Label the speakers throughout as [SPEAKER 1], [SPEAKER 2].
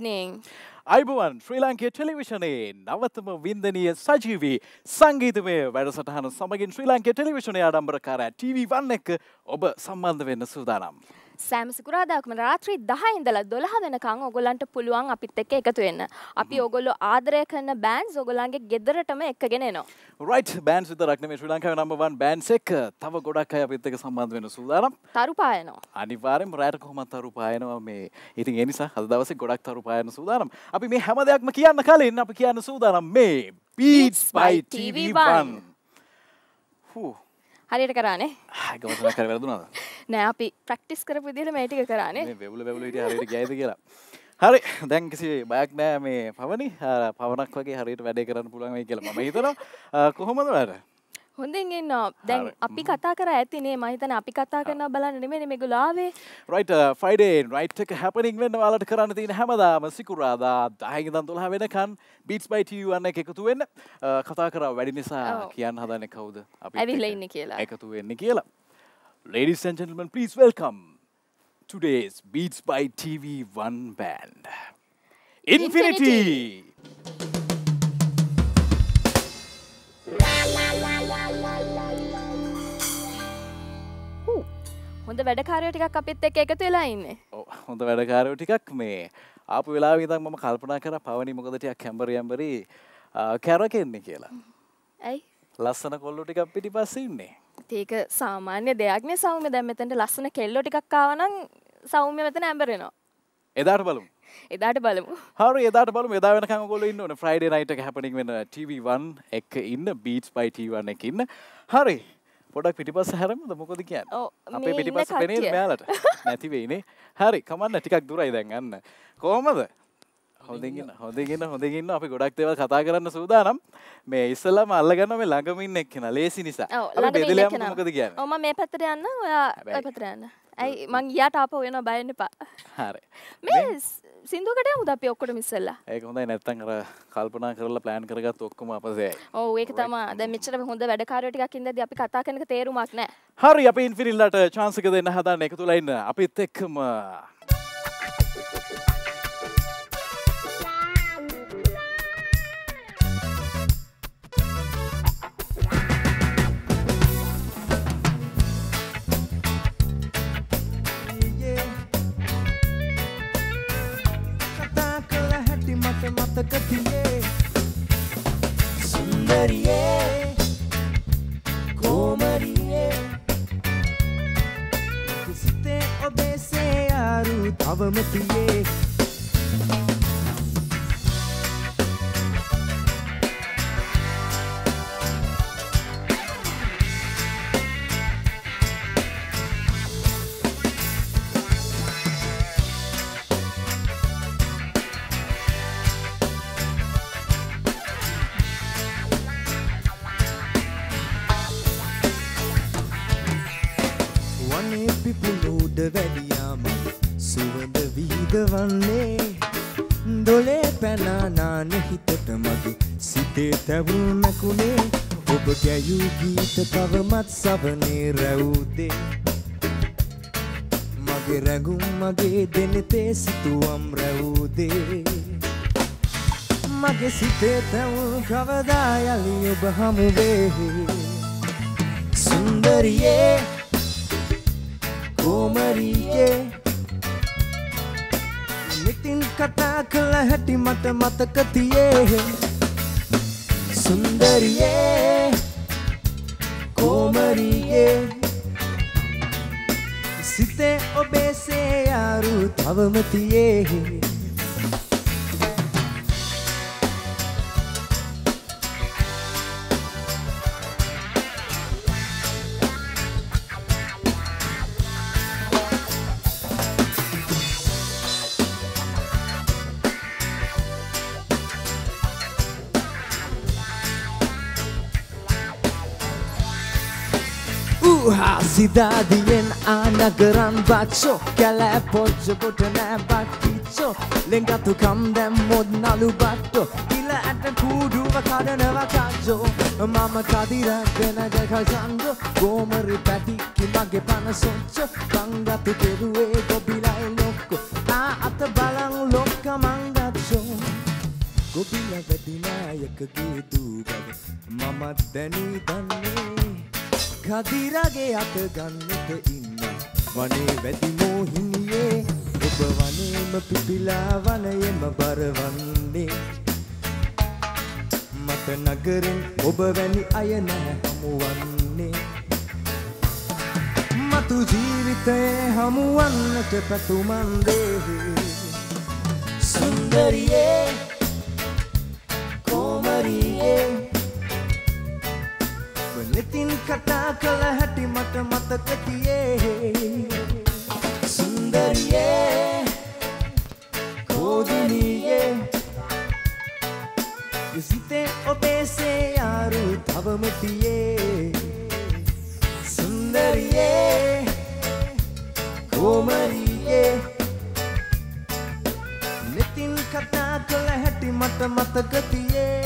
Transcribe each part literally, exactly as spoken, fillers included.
[SPEAKER 1] evening.
[SPEAKER 2] අයිබෝවන් ශ්‍රී ලංකේ ටෙලිවිෂනයේ නවතම වින්දනීය සජීවී සංගීතමය වැඩසටහන සමගින් ශ්‍රී ලංකේ ටෙලිවිෂනයේ ආඩම්බරකාරයා ටී වී වන් එක ඔබ සම්බන්ධ වෙන්න සූදානම්.
[SPEAKER 1] සෑම සිකුරාදාකම රාත්‍රී දහ ඉඳලා දොළහ වෙනකන් ඔයගොල්ලන්ට පුළුවන් අපිත් එක්ක එකතු වෙන්න. අපි ඔයගොල්ලෝ ආදරය කරන බෑන්ඩ්ස් ඔයගොල්ලන්ගේ ගෙදරටම එක්කගෙන එනවා.
[SPEAKER 2] රයිට් බෑන්ඩ්ස් විතරක් නෙමෙයි ශ්‍රී ලංකාවේ නම්බර් වන් බෑන්ඩ්ස් එක තව ගොඩක් අය අපිත් එක්ක සම්බන්ධ වෙන්න සූදානම්.
[SPEAKER 1] තරු පායනවා.
[SPEAKER 2] අනිවාර්යෙන්ම රැයට කොහොමද තරු පායනවා මේ. ඉතින් ඒ නිසා අද දවසේ ගොඩක් තරු පායන සූදානම්. අපි මේ හැම දෙයක්ම කියන්න කලින් අපි කියන්න සූදානම් මේ Beats by ටී වී වන්. හූ
[SPEAKER 1] හරියට කරානේ.
[SPEAKER 2] ගමතන කර වැරදුනාද?
[SPEAKER 1] නෑ අපි ප්‍රැක්ටිස් කරපු විදිහට මේ ටික කරානේ.
[SPEAKER 2] මේ වෙවුල වෙවුල හිටිය හරියට ගියයිද කියලා. හරි දැන් කිසි බයක් නෑ මේ පවනි පවනක් වගේ හරියට වැඩේ කරන්න පුළුවන් වෙයි කියලා මම හිතනවා. කොහොමද වැඩ?
[SPEAKER 1] හොඳින් ඉන්නවා. දැන් අපි කතා කරා ඇතිනේ මම හිතන්නේ අපි කතා කරනවා බලන්න නෙමෙයි මේගොල්ලෝ ආවේ.
[SPEAKER 2] රයිට් ෆ්‍රයිඩේ රයිට් එක හැපනින් වෙන්න ඔයාලට කරන්න තියෙන හැමදාම සිකුරාදා දහ ඉඳන් දොළහ වෙනකන් Beats by ටී වී වන් එක එකතු වෙන්න. කතා කරා වැඩි නිසා කියන්න හදන්නේ කවුද? අපි
[SPEAKER 1] ඇවිල්ලා ඉන්නේ කියලා.
[SPEAKER 2] එකතු වෙන්නේ කියලා. Ladies and gentlemen, please welcome today's Beats by TV one වන් band. Infinity. Infinity.
[SPEAKER 1] හොඳ වැඩකාරයෝ ටිකක් අපිත් එක්ක එකතු වෙලා ඉන්නේ.
[SPEAKER 2] ඔව් හොඳ වැඩකාරයෝ ටිකක් මේ ආපු වෙලාවෙ ඉඳන් මම කල්පනා කරා පවනි මොකද ටිකක් හැම්බරි හැම්බරි කැරකෙන්නේ කියලා.
[SPEAKER 1] ඇයි?
[SPEAKER 2] ලස්සන කොල්ලෝ ටිකක් පිටිපස්සේ ඉන්නේ.
[SPEAKER 1] ඒක සාමාන්‍ය දෙයක් නේ සෞම්‍ය. දැන් මෙතනට ලස්සන කෙල්ලෝ ටිකක් ආවා නම් සෞම්‍ය මෙතන හැම්බරෙනවා.
[SPEAKER 2] එදාට බලමු.
[SPEAKER 1] එදාට බලමු.
[SPEAKER 2] හරි එදාට බලමු. එදා වෙනකන් ඔයගොල්ලෝ ඉන්න ඕනේ. Friday night එක හැපනින් වෙන ටී වී වන් එක ඉන්න Beats by ටී වී වන් එක ඉන්න. හරි. පොඩක් පිටිපස්ස හැරෙමුද මොකද කියන්නේ?
[SPEAKER 1] ඔව්
[SPEAKER 2] අපේ පිටිපස්ස පෙනේද මෙයාලට? නැති වෙයිනේ. හරි කමන්න ටිකක් දුරයි දැන් යන්න. කොහමද? හොඳින් ඉන්න හොඳින් ඉන්න හොඳින් ඉන්න අපි ගොඩක් දේවල් කතා කරන්න සූදානම්. මේ ඉස්සෙල්ලාම අල්ලගන්නවා මේ ළඟම ඉන්න එක්කෙනා ලේසි නිසා. අපි බෙදලා යමු මොකද කියන්නේ?
[SPEAKER 1] ඔව් මම මේ පැත්තට යන්න ඔයා ඔය පැත්තට යන්න. ඇයි මං ගියාට ආපහු වෙනවා බය වෙන්න එපා.
[SPEAKER 2] හරි.
[SPEAKER 1] මේ සින්දුවකට යමුද අපි ඔක්කොටම ඉස්සෙල්ලා?
[SPEAKER 2] ඒක හොඳයි නැත්තම් අර කල්පනා කරලා ප්ලෑන් කරගත්ත ඔක්කොම අපසෙයි.
[SPEAKER 1] ඔව් ඒක තමයි. දැන් මෙච්චර හොඳ වැඩකාරයෝ ටිකක් ඉඳද්දි අපි කතා කරන එක තේරුමක් නැහැ.
[SPEAKER 2] හරි අපි ඉන්ෆිනිටිලට chance එක දෙන්න හදන්න එකතුලා ඉන්න. අපිත් එක්කම
[SPEAKER 3] මතකතියේ සුන්දරියේ කොමරියේ කිසිතේ ඔබේ සේයාරු තවමතියේ වැඩියාම සුවඳ විහිදවන්නේ දොලේ පැනානාන හිතට මගේ සිතේ තැවුල් මැකුණේ ඔබ ගැයූ ගීත තවමත් සවනේ රැවුදේ මගේ රැඟුම් මගේ දෙනෙතේ සිතුවම් රැවුදේ මගේ සිතේ තැවුල් කවදා යලි ඔබ හමුවේ සුන්දරියේ කොමරියේ නිතින් කතා කළ හැටි මට මතක තියේ සුන්දරියේ කොමරියේ සිතේ ඔබේ සේයාරු තවම තියේ Sidadien anagaran bacho kala pocho botana bakicho lengatu kam dem mod nalu batto ila at kudu wakadana wakajo mama kadira gena jakajando gomari pati kimage pana socho bangatu keruwe gobilai lokko a at balang lokka manga එකගේ දූ බව මමත් දැනී දන්නේ කදිරගේ අත ගන්නට ඉන්න වනේ වැදි මෝහිනියේ ඔබ වනේම පිපිලා වනයේම බරවන්නේ මත නගරෙන් ඔබ වැනි අය නැහැ හමුවන්නේ මතු ජීවිතයේ හමුවන්නට පැතුමන්දේ සුන්දරියේ කොමරියේ වෙලෙතින් කතා කළ හැටි මට මතක තියේ සුන්දරියේ කොදිනියේ සිතේ ඔබේ සේයාරු තවම තියේ සුන්දරියේ කොමරියේ නෙතින් කතා කළ හැටි මට මතක තියේ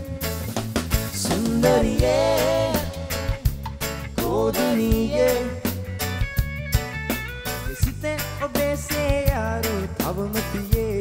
[SPEAKER 3] සුන්දරියේ කොදිනියේ සිතේ ඔබේ සේයාරු තවම තියේ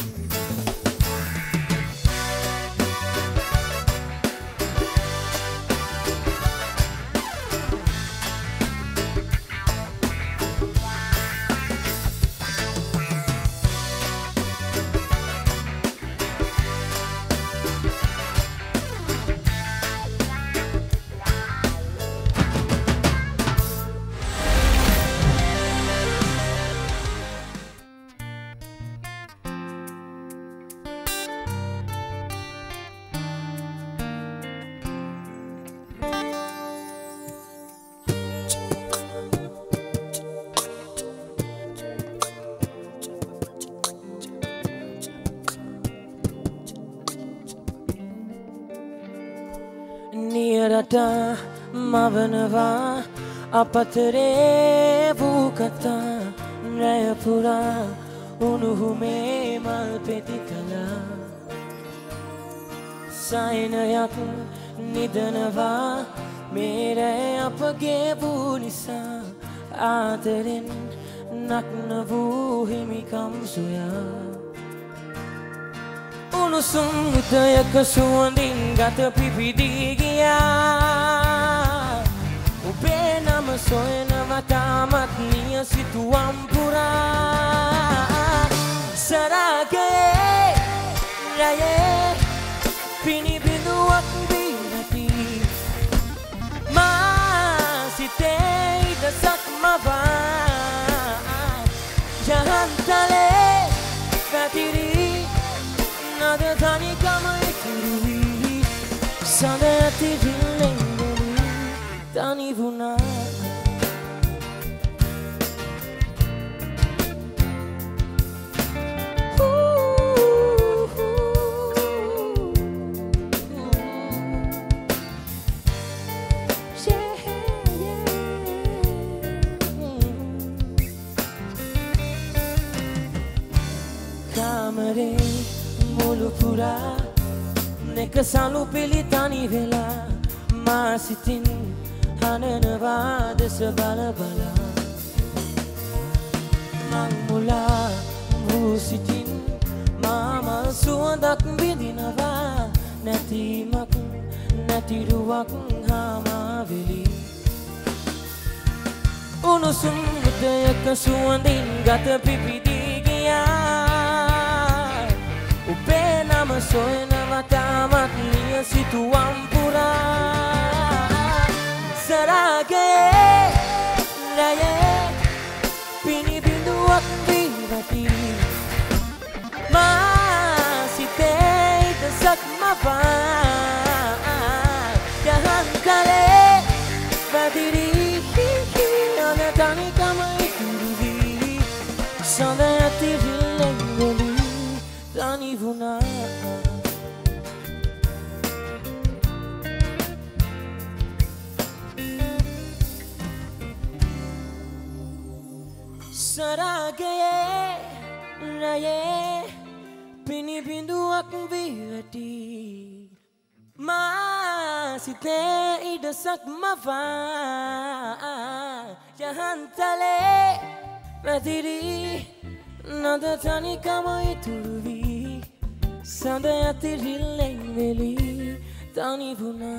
[SPEAKER 4] නියරට මවනවා අපතරේ වූ කතා රැය පුරා උණුහුමේ මල් පෙති කළා සයනයක් නිදනවා මේ රැය අපගේ වූ නිසා ආදරෙන් නක්න වූ හිමිකම් සොයා උණුසුම් උදයක සුවඳින් ගත පිපිදී ගියා ඔබේ නම සොයනවා තාමත් නිය සිතුවම් පුරා සරාගේ රැයේ පිනිබිඳුවක් වීනති මා සිතේ ඉදසක් මවා ජහන්තලේ පැතිරී නද තනිකම ඉතුරුවී සඳ ඇති විල්ලෙන්ගොලී තනි වුණා කාමරේ මුළු පුරා නෙක සලු පිළි තනි වෙලා මා සිතින් හනනවා දෙස බල බලා මං මුලා වූ සිතින් මාමල් සුවඳක් විඳිනවා නැතිමක් නැතිරුවක් හාමාවෙලි උණුසුම් උදයක සුවඳින් ගත පිපිදී ගියා ඔබේ නම සොයනවා තාමත් නිය සිතුවම් පුරා සරාගේ රැයේ පිනිබිඳුවක් වීවති මා සිතේ ඉදසක් මවා යහන් කලේ වැදිරී අන තනිකම ඉතුරුවී සඳ ඇති විල්ලෙන්ගොලී තනි වුණා සරාගේ රැයේ පිනිබිඳුවක් වීවති මා සිතේ ඉඩසක් මවා යහන්තලේ පැතිරී නද තනිකම ඉතුරුවී Sanda yatirileng veli tani vuna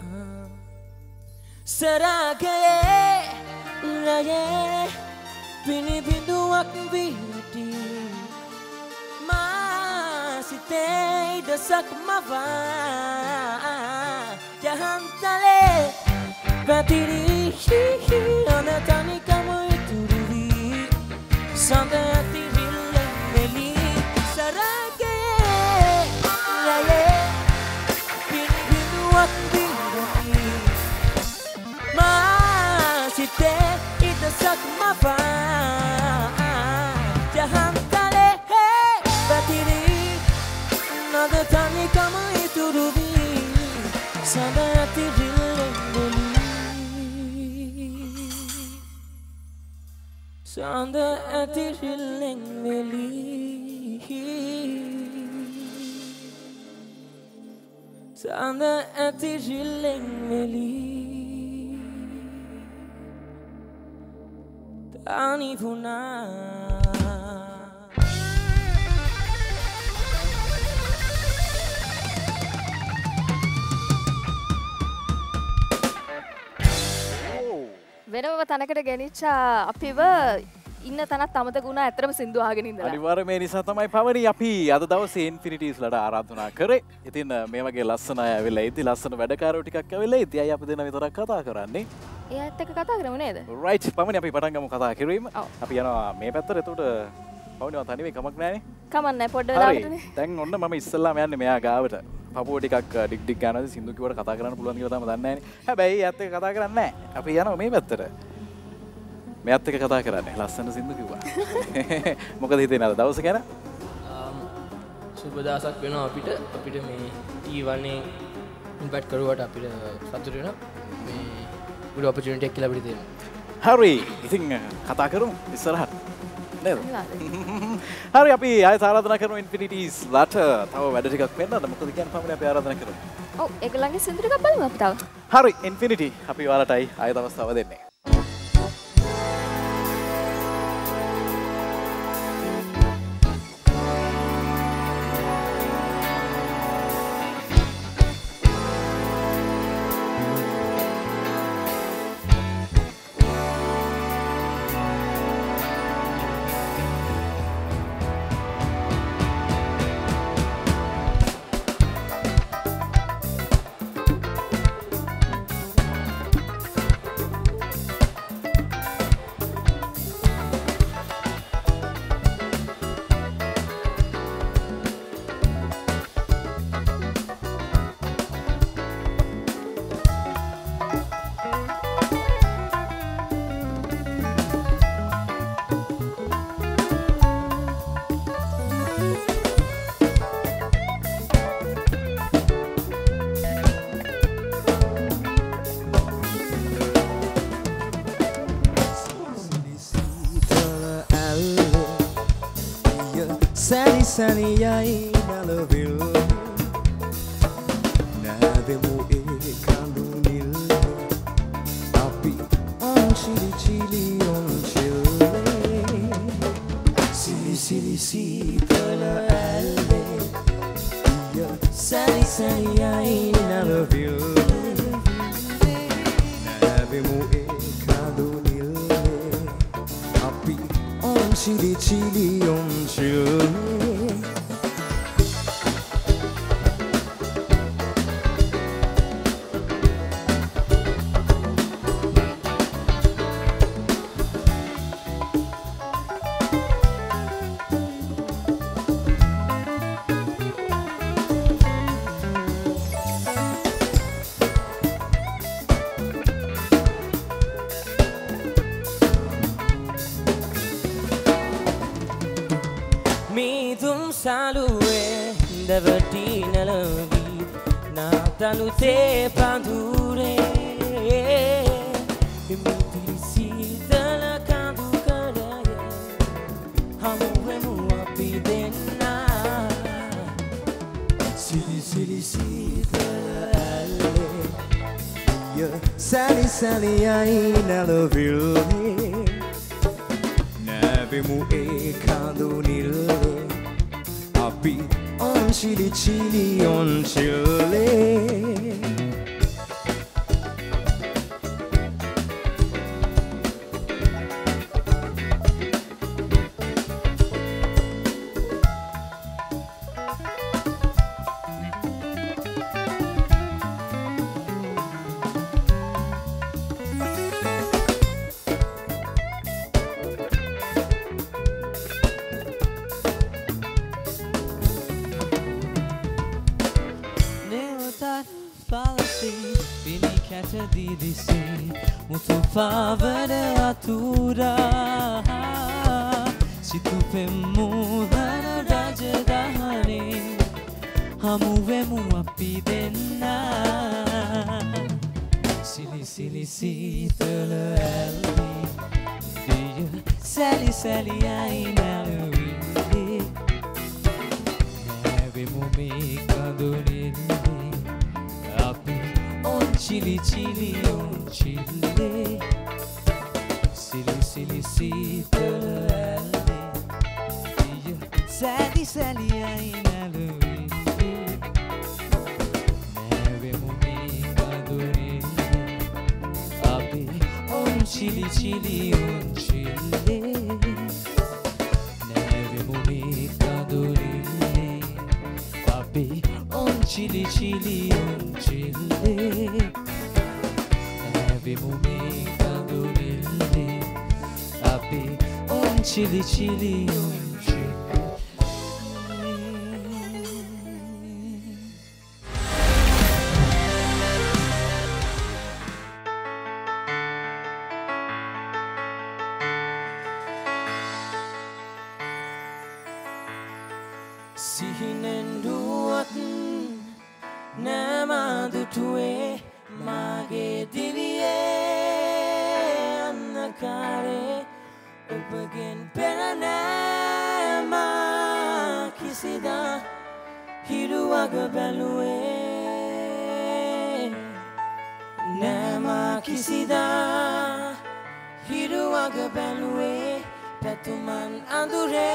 [SPEAKER 4] Saragaye raye Pini binduak virati Masite dasak mawa Jahan tale Batiri Anatani kamu ituri Sanda yatirileng veli Saragaye raye Pini binduak virati Masite dasak mawa Jahan tale Batiri Anatani kamu ituri Sanda yatirileng veli Sanda yatirileng veli Sanda yatirileng veli Tani puna
[SPEAKER 1] වෙනම තැනකට ගෙනිච්චා අපිව ඉන්න තැනත් අමතක වුණා ඇත්තටම සින්දු අහගෙන ඉඳලා.
[SPEAKER 2] අනිවාර්යයෙන් මේ නිසා තමයි පවනි අපි අද දවසේ ඉන්ෆිනිටිස්ලට ආරාධනා කරේ. ඉතින් මේ වගේ ලස්සන අය ඇවිල්ලා ඉති ලස්සන වැඩකාරයෝ ටිකක් ඇවිල්ලා ඉති. අය අපි දෙන්න විතරක් කතා කරන්නේ.
[SPEAKER 1] එයාත් එක්ක කතා කරමු නේද?
[SPEAKER 2] රයිට් පවනි අපි පටන් ගමු කතා කිරීම. අපි යනවා මේ පැත්තට. එතකොට පවනි වා තනිවෙ කමක් නැහැනේ.
[SPEAKER 1] කමක් නැහැ පොඩ්ඩ වෙලාවකටනේ.
[SPEAKER 2] දැන් ඔන්න මම ඉස්සෙල්ලාම යන්නේ මෙයා ගාවට. පපුව ටිකක් ඩික් ඩික් ගන්නද සින්දු කිව්වට කතා කරන්න පුළුවන් කියලා තමයි දන්නේ නැහැනේ. හැබැයි එයාත් එක්ක කතා කරන්නේ නැහැ. අපි යනවා මේ පැත්තට. මෙයාත් එක්ක කතා කරන්නේ ලස්සන සින්දු කිව්වා. මොකද හිතෙන්නේ අද දවස ගැන?
[SPEAKER 4] සුබ දවසක් වෙනවා අපිට. අපිට මේ ටී වන් එකේ ඉන්වයිට් කරුවාට අපිට සතුටු වෙනවා. මේ good opportunity එකක් කියලා අපිට තියෙනවා.
[SPEAKER 2] හරි. ඉතින් කතා කරමු ඉස්සරහට. නේද? හරි අපි ආයෙත් ආරාධනා කරමු ඉන්ෆිනිටිස් ලට තව වැඩ ටිකක් වෙන්නද? මොකද කියන්නේ පමණ අපි ආරාධනා කරමු.
[SPEAKER 1] ඔව් ඒගොල්ලන්ගේ සින්දු ටිකක් බලමු අපි තව.
[SPEAKER 2] හරි ඉන්ෆිනිටි අපි ඔයාලටයි ආයෙත් අවස්ථාව දෙන්නේ.
[SPEAKER 3] Sani sani yai nalavil Navemu e kandunil Api on chili chili on chili Sili sili si pala alle Sani sani yai nalavil Navemu e kandunil Api on chili chili on chili
[SPEAKER 4] salue davantina la vita natanu te pandure e mi tirisita la candu caraye hamuemu apidena
[SPEAKER 3] Sili sili sita alle yeah. Sali sali ai nalavil Navemu e kandunil Api on chili chili on chili.
[SPEAKER 5] Favore atura situ pemudana rajadahane hamuvemu api denna sili sili sitala alli diya sali sali ainalwi nevemu me kadurille api on chili chili on chili Silly, silly, sitala alli diya sali sali ainalwi nevemu me kadurille api on chili chili on chili nevemu me kadurille api on chili chili on chili nevemu me kadurille api on chili chili on chili. Sihinen duat nama dutue mage diviye annakare upagin peranama kisida hiruaga balue nama kisida hiruaga balue patuman andure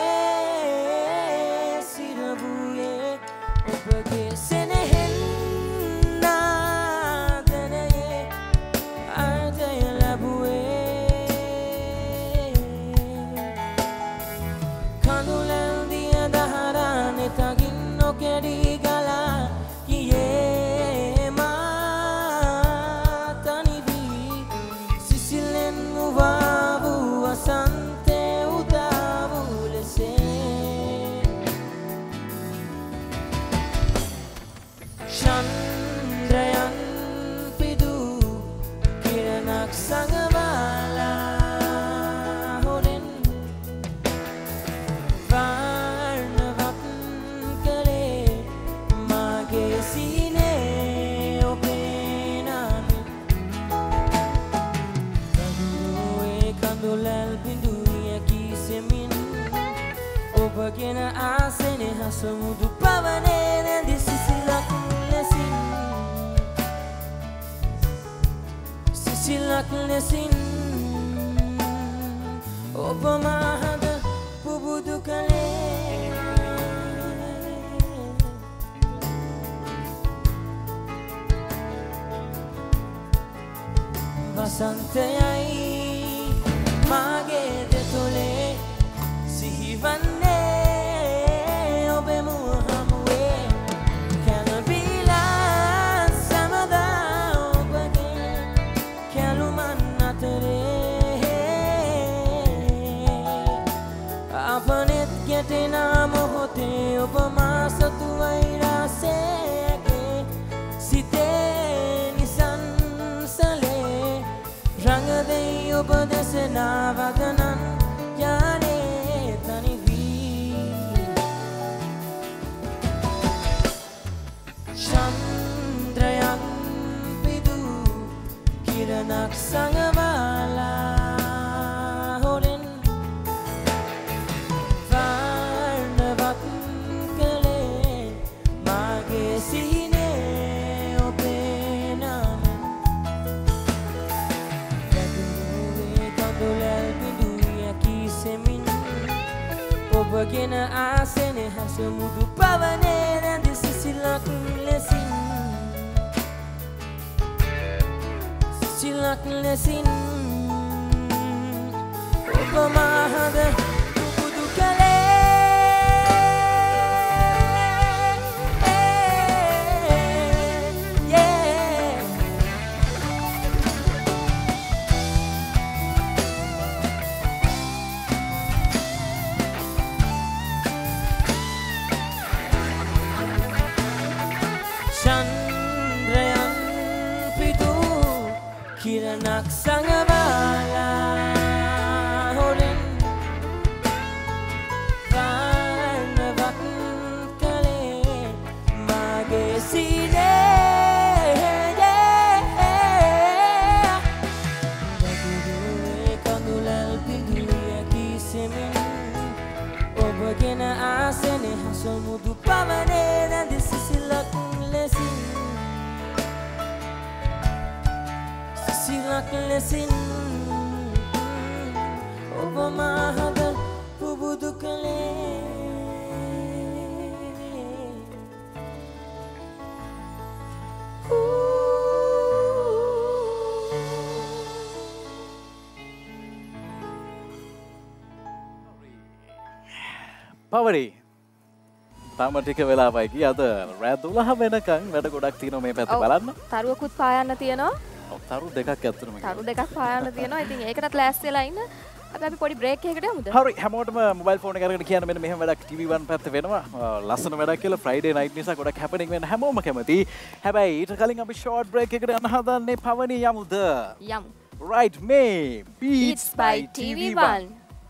[SPEAKER 5] sirabuye upage senehen na danaye ardaya labue kandulandiya daharane taginno kerigala kiye ma tanibi sisilen muvavu asante udavu lese Chandrayan pidu kiranak sangabala horen varnavat kare mage sine openamin kadue kandulal bindu yakisemin obagena asene hasamudu pavane nandisisilak lesin sisilak lesin obamahada pubudu kale vasantayai mage detole sihivanne obemu hamwe kana bila samada obage kalumanatare apanet getena mohote obama satu airase ke site nisan sale rangade obadesena vaganan yane tanivi Chandrayan pidu kiranak sangabala horen varnavat kale mage sine openamen kadue kandulal pidu ඔබගෙන ආසනේ හස මුදු පවනේ රැඳි සිසිලක් ලෙසින් සිසිලක් ලෙසින් ඔබ මාහද පුබුදු කලේ චන්ද්‍රයන් පිදු කිරණක් සඟවාලා හොරෙන් වර්ණවත් කලේ මගේ සිනේ දකුරුවේ කඳුලල් පිදුවේ කිසෙමින් ඔබගෙන ආසනේ හසමුදු පවනේ රැඳි සිසිලක් ලෙසින් සිසිලක් ලෙසින් ඔබ මාහද පුබුදු කලේ
[SPEAKER 2] පවරි තාම ටික වෙලාවයි ගියේ අද රෑ දොළහ වෙනකන් වැඩ ගොඩක් තියෙනවා මේ පැත්තේ බලන්න.
[SPEAKER 1] තරුවකුත් පායන්න තියෙනවා.
[SPEAKER 2] ඔව් තරු දෙකක් ඇත්තටම.
[SPEAKER 1] තරු දෙකක් පායන්න තියෙනවා. ඉතින් ඒකටත් ලෑස්ති වෙලා ඉන්න. අපි අපි පොඩි බ්‍රේක් එකකට යමුද?
[SPEAKER 2] හරි හැමෝටම මොබයිල් ෆෝන් එක අරගෙන කියන්න මෙන්න මෙහෙම වැඩක් ටී වී වන් පැත්තේ වෙනවා. ලස්සන වැඩක් කියලා ෆ්‍රයිඩේ නයිට් නිසා ගොඩක් හැපනින් වෙන හැමෝම කැමති. හැබැයි ඊට කලින් අපි ෂෝට් බ්‍රේක් එකකට යන්න හදන්නේ පවනි යමුද?
[SPEAKER 1] යමු.
[SPEAKER 2] right මේ
[SPEAKER 1] Beats by ටී වී වන්.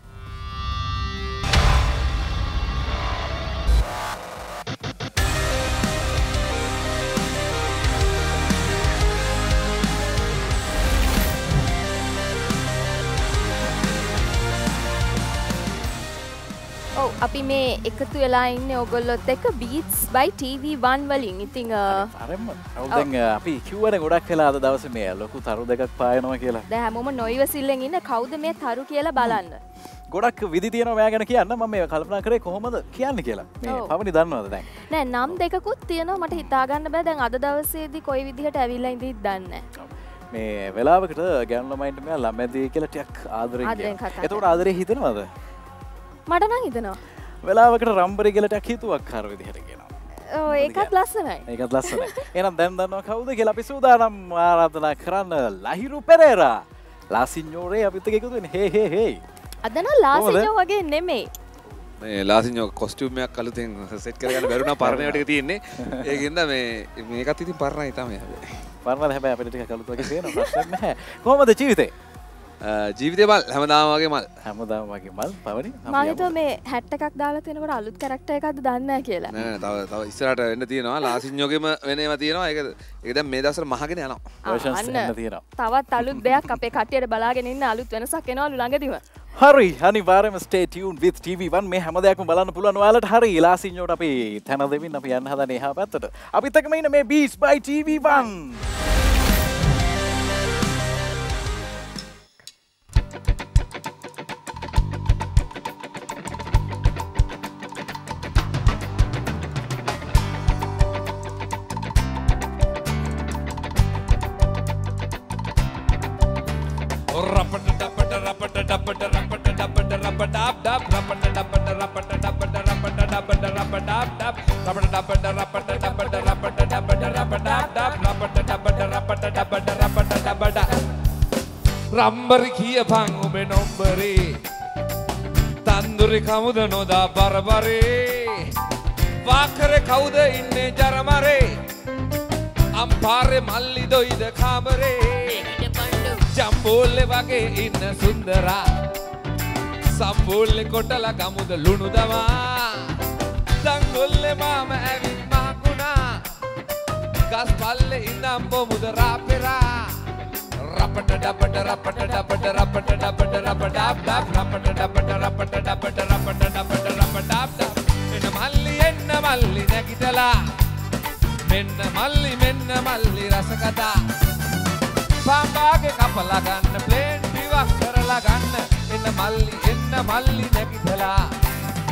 [SPEAKER 1] ඔව් අපි මේ එකතු වෙලා ඉන්නේ ඔයගොල්ලොත් එක්ක Beats by ටී වී වන් වලින්. ඉතින්
[SPEAKER 2] අරම ඔව් දැන් අපි කිව්වනේ ගොඩක් වෙලා අද දවසේ මේ ලොකු තරු දෙකක් පායනවා කියලා.
[SPEAKER 1] දැන් හැමෝම නොයිවසිල්ලෙන් ඉන්න කවුද මේ තරු කියලා බලන්න.
[SPEAKER 2] ගොඩක් විදි තියෙනවා මෑ ගැන කියන්න මම මේ කල්පනා කරේ කොහොමද කියන්නේ කියලා. මේ පවනි දන්නවද දැන්?
[SPEAKER 1] නෑ නම් දෙකකුත් තියෙනවා මට හිතා ගන්න බෑ. දැන් අද දවසේදී කොයි විදිහට ඇවිල්ලා ඉඳීද දන්නේ නෑ.
[SPEAKER 2] මේ වෙලාවකට ගෑනු ළමයින්ට මෙයා ළමැදී කියලා ටිකක් ආදරෙන් කියනවා. ඒතකොට ආදරේ හිතෙනවද?
[SPEAKER 1] මට නම් හිතෙනවා.
[SPEAKER 2] වෙලාවකට රම්බරි කියලා ටිකක් හිතුවක්කාර විදිහට කියනවා.
[SPEAKER 1] ඔව් ඒකත් ලස්සනයි.
[SPEAKER 2] ඒකත් ලස්සනයි. එහෙනම් දැන් දන්නවා කවුද කියලා අපි සූදානම් ආරාධනා කරන්න ලහිරු පෙරේරා. ලාසින්යෝරේ අපිත් එක්ක එකතු වෙන්නේ. හේ හේ හේ.
[SPEAKER 1] අද නම් ලාසින්යෝ වගේ නෙමෙයි.
[SPEAKER 6] මේ ලාසින්යෝ කොස්ටියුම් එකක් අලුතෙන් සෙට් කරගන්න බැරුණා පරණ ටික තියෙන්නේ. ඒකින්ද මේ මේකත් ඉතින් පරණයි තමයි හැබැයි.
[SPEAKER 2] පරණ හැබැයි අපිට ටිකක් අලුත් වගේ පේනවා ප්‍රශ්නයක් නැහැ. කොහොමද ජීවිතේ?
[SPEAKER 6] ජීවිතේ මල් හැමදාම වගේ මල්.
[SPEAKER 2] හැමදාම වගේ මල් පවනි.
[SPEAKER 1] මම හිතුවා මේ හැට් එකක් දාලා තිනකොට අලුත් කැරක්ටර් එකක්ද දන්නේ නැහැ කියලා.
[SPEAKER 6] නෑ නෑ තව තව ඉස්සරහට එන්න තියෙනවා. ලාසින්යෝගෙම වෙන ඒවා තියෙනවා. ඒක ඒක දැන් මේ දවස්වල මහගෙන යනවා.
[SPEAKER 2] versions එන්න තියෙනවා.
[SPEAKER 1] තවත් අලුත් දෙයක් අපේ කට්ටියට බලාගෙන ඉන්න අලුත් වෙනසක් එනවලු ළඟදිම.
[SPEAKER 2] හරි අනිවාර්යයෙන්ම stay tuned with TV one වන් මේ හැම දෙයක්ම බලන්න පුළුවන් ඔයාලට. හරි ලාසින්යෝට අපි තැන දෙමින් අපි යන්න හදන්නේ එහා පැත්තට. අපිත් එක්කම ඉන්න මේ Beats by ටී වී වන්.
[SPEAKER 7] රම්බරි කියපන් ඔබේ නොම්බරේ තන්දුරේ කවුද නොදා බරබරේ වාකරේ කවුද ඉන්නේ ජරමරේ අම්පාරේ මල්ලි දොයිද කාමරේ ජම්බෝල්ලේ වගේ ඉන්න සුන්දරා සම්බෝල්ලේ කොටලා ගමුද ලුණු දමා දංගොල්ලේ මාම ඇවිත් මාකුණා ගස් පල්ලේ ඉඳන් බොමුද රාපෙරා රපට ඩපට රපට ඩපට රපට ඩපට රපට ඩප් ඩප් රපට ඩපට රපට ඩපට රපට ඩපට රපට ඩප් ඩප් එන්න මල්ලි එන්න මල්ලි නැගිටලා මෙන්න මල්ලි මෙන්න මල්ලි රස කතා පාම්බාගේ කපලා ගන්න ප්ලේන් ටිකක් කරලා ගන්න එන්න මල්ලි එන්න මල්ලි නැගිටලා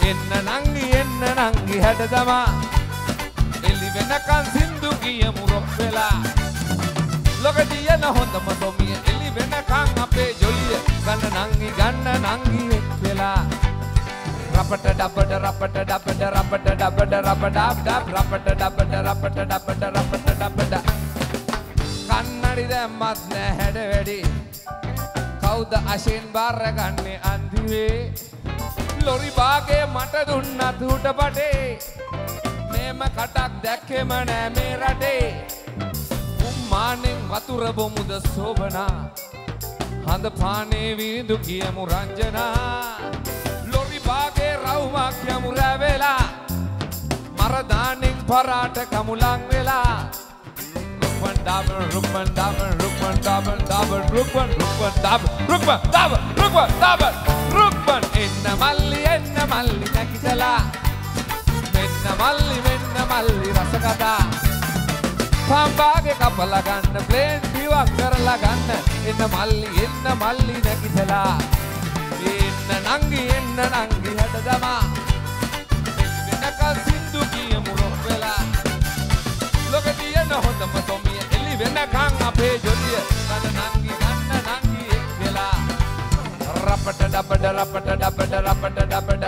[SPEAKER 7] එන්න නංගි එන්න නංගි හැඩ තමා එලි වෙනකන් සින්දු කියමු රොක් වෙලා ලොක දියන හොඳම සොමිය එලි වෙනකන් අපේ ජොලිය ගන්න නංගි ගන්න නංගි එක් වෙලා රපට ඩබඩ රපට ඩබඩ රපට ඩබඩ රපඩාබ් ඩබ් රපට ඩබඩ රපට ඩබඩ රපට ඩබඩ කන්නඩි දැම්මත් නෑ හැඩ වැඩි කවුද අශෙන් බාරගන්නේ අන්දිවේ ලොරි බාගේ මට දුන්නත් උට පටේ මේම කටක් දැක්කෙම නෑ මේ රටේ උම්මානෙන් වතුර බොමුද සෝබනා හඳ පානේ විඳු කියමු රංජනා ලොරි බාගේ රවුමක් යමු රැවෙලා මරදානෙන් පරාට කමුලන් වෙලා රුක්මන් ඩාබර් රුක්මන් ඩාබර් රුක්මන් ඩාබර් ඩාබර් රුක්මන් රුක්මන් ඩාබර් රුක්මන් ඩාබර් රුක්මන් ඩාබර් රුක්මන් එන්න මල්ලි එන්න මල්ලි නැකිටලා මෙන්න මල්ලි මෙන්න මල්ලි රස කතා පම්බාගේ කපලා ගන්න ප්ලේන් බිවක් කරලා ගන්න එන්න මල්ලි එන්න මල්ලි නැකිටලා එන්න නංගි එන්න නංගි හැඩ දමා වෙනකල් සින්දු කියමු රොක් වෙලා ලොක දියන හොඳම සොමිය එලි වෙනකන් අපේ ජොලිය ගන්න නංගි ගන්න නංගි එක් වෙලා රපට ඩබඩ රපට ඩබඩ රපට ඩබඩ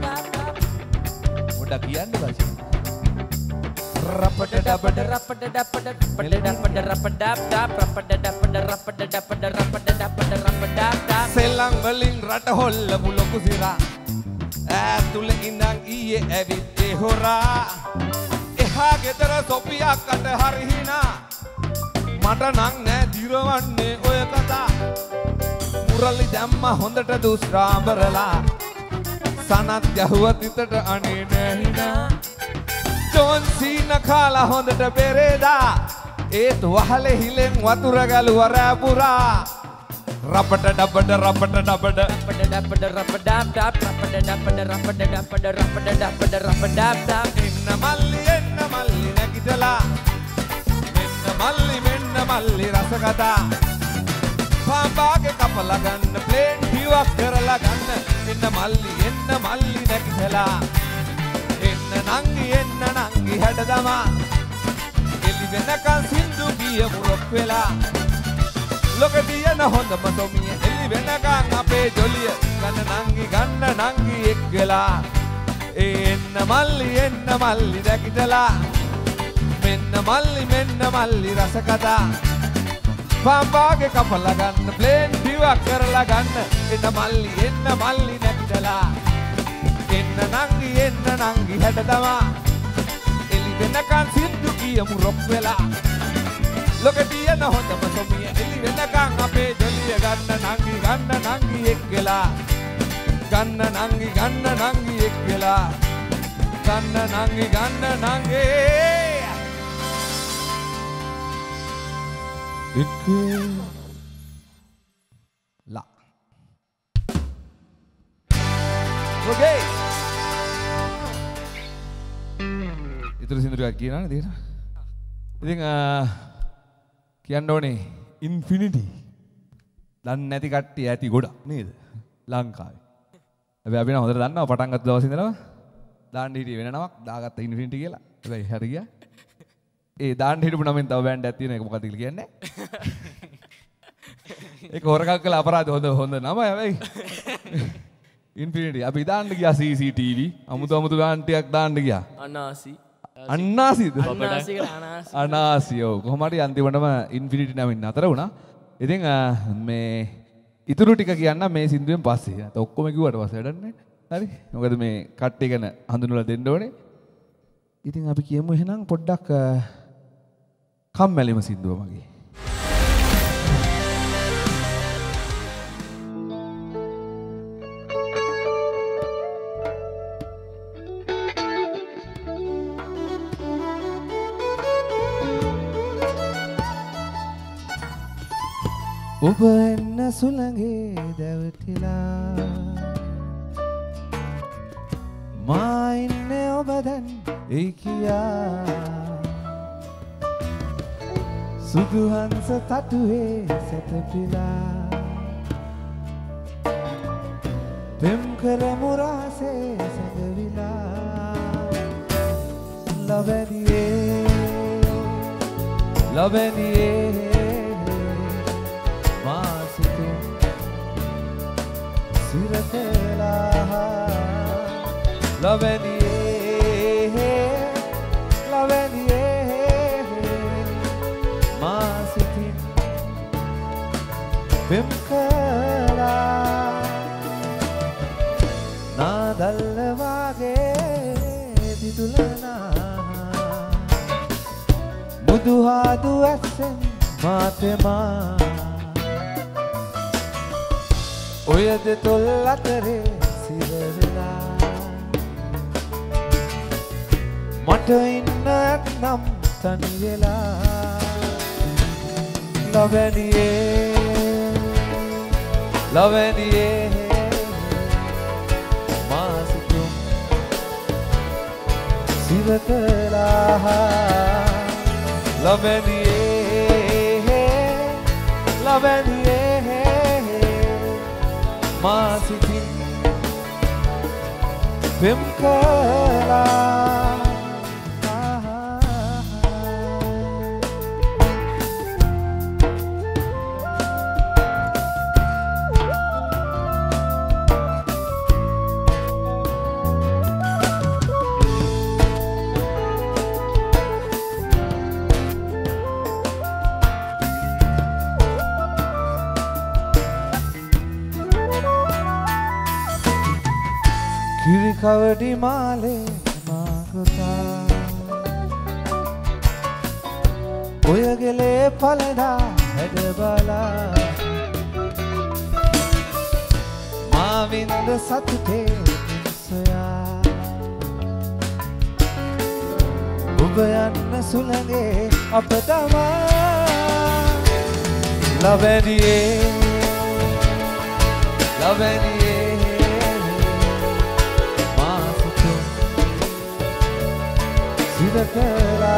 [SPEAKER 7] උඩ කියන්න බෑ රපට ඩබඩ රපට ඩබඩ රපට ඩබඩ රපට ඩබ් ඩබ් රපට ඩබඩ රපට ඩබඩ රපට ඩබඩ රපට ඩබ් සෙල්ලම් වලින් රට හොල්ලපු ලොකු සිරා ඈතුල ඉඳන් ඊයේ ඇවිත් ඒ හොරා එහා ගෙදර සොපියක් අට හරි හිනා මට නං නෑ දිරවන්නේ ඔය කතා මුරලි දැම්ම හොඳට දුස්රාඹරලා සනත් ගැහුවත් හිතට අනේ නෑ හිනා ජෝන් සීන කාලා හොඳට පෙරේදා ඒත් වහලේ හිලෙන් වතුර ගැලුව රැපුරා රපට ඩබඩ රපට ඩබඩ රපට ඩබඩ රපඩාබ් ඩබ් රපට ඩබඩ රපට ඩබඩ රපට ඩබඩ රපඩාබ් ඩබ් එන්න මල්ලි එන්න මල්ලි නැගිටලා මෙන්න මල්ලි මෙන්න මල්ලි රස කතා පම්බාගේ කපලා ගන්න ප්ලේන් බිවක් කරලා ගන්න එන්න මල්ලි එන්න මල්ලි නැගිටලා එන්න නංගි එන්න නංගි හැඩ දමා එලි වෙනකන් සින්දු කියමු රොක් වෙලා ලොක දියන හොඳම සොමිය එලි වෙනකන් අපේ ජොලිය ගන්න නංගි ගන්න නංගි එක් වෙලා එන්න මල්ලි එන්න මල්ලි නැගිටලා මෙන්න මල්ලි මෙන්න මල්ලි රස කතා පම්බාගේ කපලා ගන්න ප්ලේන් බිවක් කරලා ගන්න එන්න මල්ලි එන්න මල්ලි නැගිටලා එන්න නංගි එන්න නංගි හැඩ තමා එලි වෙනකන් සින්දු කියමු රොක් වෙලා ලොක දියන හොඳම සොමිය එලි වෙනකන් අපේ ජොලිය ගන්න නංගි ගන්න නංගි එක් වෙලා ගන්න නංගි ගන්න නංගි එක් වෙලා ගන්න නංගි ගන්න නංගි එක් ලා ඔකේ ඉතුරු සින්දුවක් කියනවනේ දෙන්න ඉතින් කියන්න ඕනේ ඉන්ෆිනිටි දන්නේ නැති කට්ටිය ඇති ගොඩක් නේද ලංකාවේ. හැබැයි අපි නම් හොඳට දන්නවා පටන් ගත්ත දවස් ඉඳලම දාන්න හිටියේ වෙන නමක් දාගත්ත ඉන්ෆිනිටි කියලා. හැබැයි හරි ගියා. ඒ දාන්න හිටපු නමෙන් තව බෑන්ඩ් එකක් තියෙන එක මොකක්ද කියලා කියන්නේ. ඒක හොරකම් කළ අපරාධ හොඳ හොඳ නම හැබැයි. ඉන්ෆිනිටි අපි දාන්න ගියා සී සී ටී වී අමුතු අමුතු ගාන ටිකක් දාන්න ගියා.
[SPEAKER 4] අනාසි
[SPEAKER 7] අන්නාසිද
[SPEAKER 4] අනාසි කියලා අනාසි
[SPEAKER 7] අනාසි ඔව් කොහොම හරි අන්තිමටම ඉන්ෆිනිටි නමින් අතර වුණා. ඉතින් මේ ඉතුරු ටික කියන්න මේ සින්දුවෙන් පස්සේ. නැත්නම් ඔක්කොම කිව්වට පස්සේ වැඩක් නැහැ. හරි. මොකද මේ කට්ටිය ගැන හඳුන්වලා දෙන්න ඕනේ. ඉතින් අපි කියමු එහෙනම් පොඩ්ඩක් කම්මැලිම සින්දුව මගේ.
[SPEAKER 3] ඔබ එන්න සුළඟේ දැවටිලා මා ඉන්නේ ඔබ දැන් ඒ කියා සුදු හංස තටුවේ සැතපීලා පෙම් කරමු රහසේ සැඟවි
[SPEAKER 7] Love in the air, love in the air, maasite sirakela. Love in the air, love in the air, maasite pimkala. Na dalwage didulana. Muduhadu asen matema oyade tollatere sirvela mata inna nam taniyela love in the air, love in the air, masitum sirvela. Love in the air, love in the air, maasiti pimkala. Kavadi male magota oyagele palada hedbala mavinda satute soya ubayanna sulage apatama love in the air, love in the air. Sirakela,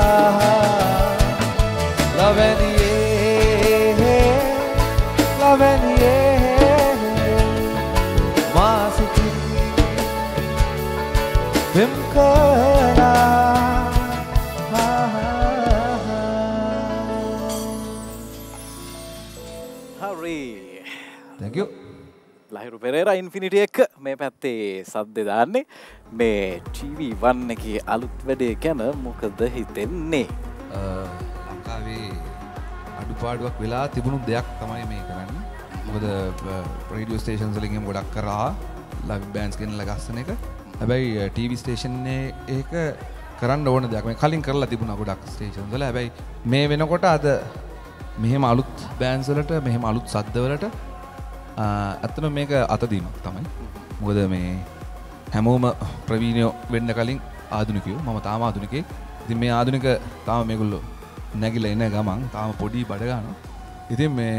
[SPEAKER 7] love in the air, love in the air, maasiti pimkala.
[SPEAKER 2] Hari.
[SPEAKER 7] Thank you.
[SPEAKER 2] Lahiru Perera infinity එක මේ පැත්තේ සද්දෙ දාන්නේ මේ T one වන් එකේ අලුත් වැඩේ ගැන මොකද හිතෙන්නේ?
[SPEAKER 6] ලංකාවේ අඩුපාඩුවක් වෙලා තිබුණු දෙයක් තමයි මේ කරන්නේ. මොකද රේඩියෝ ස්ටේෂන්ස් වලින් එහෙම ගොඩක් කරා ලයිව් බෑන්ඩ්ස් ගෙනලා ගස්සන එක. හැබැයි ටීවී ස්ටේෂන් එක කරන්න ඕන දෙයක්. මේ කලින් කරලා තිබුණා ගොඩක් ස්ටේෂන්ස් වල. හැබැයි මේ වෙනකොට අද මෙහෙම අලුත් බෑන්ඩ්ස් වලට මෙහෙම අලුත් සද්ද වලට ඇත්තම මේක අතදීමක් තමයි. මොකද මේ හැමෝම ප්‍රවීණයෝ වෙන්න කලින් ආධුනිකයෝ. මම තාම ආධුනිකයෙක්. ඉතින් මේ ආධුනික තාම මේගොල්ලෝ නැගිලා එන ගමන් තාම පොඩි බඩ ගන්නවා. ඉතින් මේ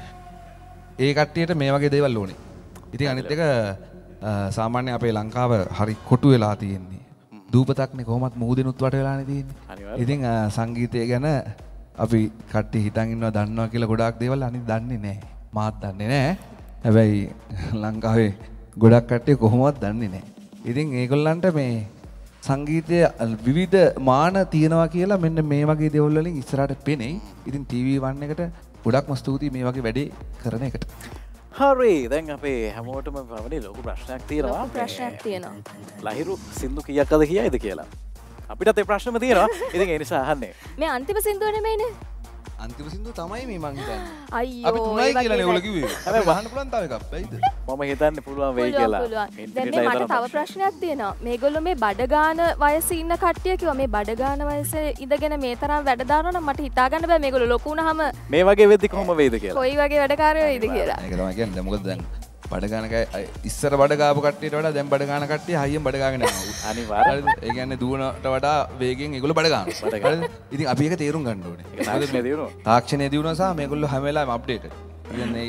[SPEAKER 6] ඒ කට්ටියට මේ වගේ දේවල් ඕනේ. ඉතින් අනිත් එක සාමාන්‍යයෙන් අපේ ලංකාව හරි කොටු වෙලා තියෙන්නේ. දූපතක්නේ කොහොමත් මුහුදෙනුත් වට වෙලානේ තියෙන්නේ. ඉතින් සංගීතය ගැන අපි කට්ටිය හිතන් ඉන්නවා දන්නවා කියලා ගොඩාක් දේවල් අනිත් දන්නේ නැහැ. මාත් දන්නේ නැහැ. හැබැයි ලංකාවේ ගොඩක් කට්ටිය කොහොමවත් දන්නේ නැහැ. ඉතින් ඒගොල්ලන්ට මේ සංගීතය විවිධ මාන තියෙනවා කියලා මෙන්න මේ වගේ දේවල් වලින් ඉස්සරහට පෙනෙයි. ඉතින් ටීවී වන් එකට ගොඩක්ම ස්තුතියි මේ වගේ වැඩේ කරන එකට.
[SPEAKER 2] හරි දැන් අපේ හැමෝටම පවනේ ලොකු ප්‍රශ්නයක් තියෙනවා.
[SPEAKER 1] ලොකු ප්‍රශ්නයක් තියෙනවා.
[SPEAKER 2] ලහිරු සින්දු කීයක් අද කියයිද කියලා. අපිටත් ඒ ප්‍රශ්නම තියෙනවා. ඉතින් ඒ නිසා අහන්නේ.
[SPEAKER 1] මේ අන්තිම සින්දුව නෙමෙයිනේ.
[SPEAKER 6] අන්තිම සින්දුව තමයි මේ මං හිතන්නේ.
[SPEAKER 1] අයියෝ
[SPEAKER 6] අපි තුනයි කියලා නේ ඔයගොල්ලෝ කිව්වේ. හැබැයි වහන්න පුළුවන් තව එකක් බෑයිද?
[SPEAKER 2] මම හිතන්නේ පුළුවන් වෙයි කියලා.
[SPEAKER 1] දැන් මේ මට තව ප්‍රශ්නයක් තියෙනවා. මේගොල්ලෝ මේ බඩගාන වයසේ ඉන්න කට්ටිය කිව්වා මේ බඩගාන වයසේ ඉඳගෙන මේ තරම් වැඩ දානවා නම් මට හිතා ගන්න බෑ මේගොල්ලෝ ලොකු වුණාම
[SPEAKER 2] මේ වගේ වෙද්දි කොහොම වෙයිද කියලා.
[SPEAKER 1] කොයි වගේ වැඩකාරයෝ වෙයිද කියලා.
[SPEAKER 6] ඒක තමයි කියන්නේ. මොකද දැන් බඩ ගාන ඉස්සර බඩ ගාපු කට්ටියට වඩා දැන් බඩ ගාන කට්ටිය හයියෙන් බඩ ගාගෙන යනවා.
[SPEAKER 2] අනිවාර්යයෙන්.
[SPEAKER 6] ඒ කියන්නේ දුවනට වඩා වේගෙන් ඒගොල්ලෝ බඩ ගන්නවා. හරිද? ඉතින් අපි ඒක තේරුම් ගන්න ඕනේ.
[SPEAKER 2] ඒක තාක්ෂණයේ දිනුවා.
[SPEAKER 6] තාක්ෂණයේ දිනුවා සහ මේගොල්ලෝ හැම වෙලාවෙම අප්ඩේටඩ්. කියන්නේ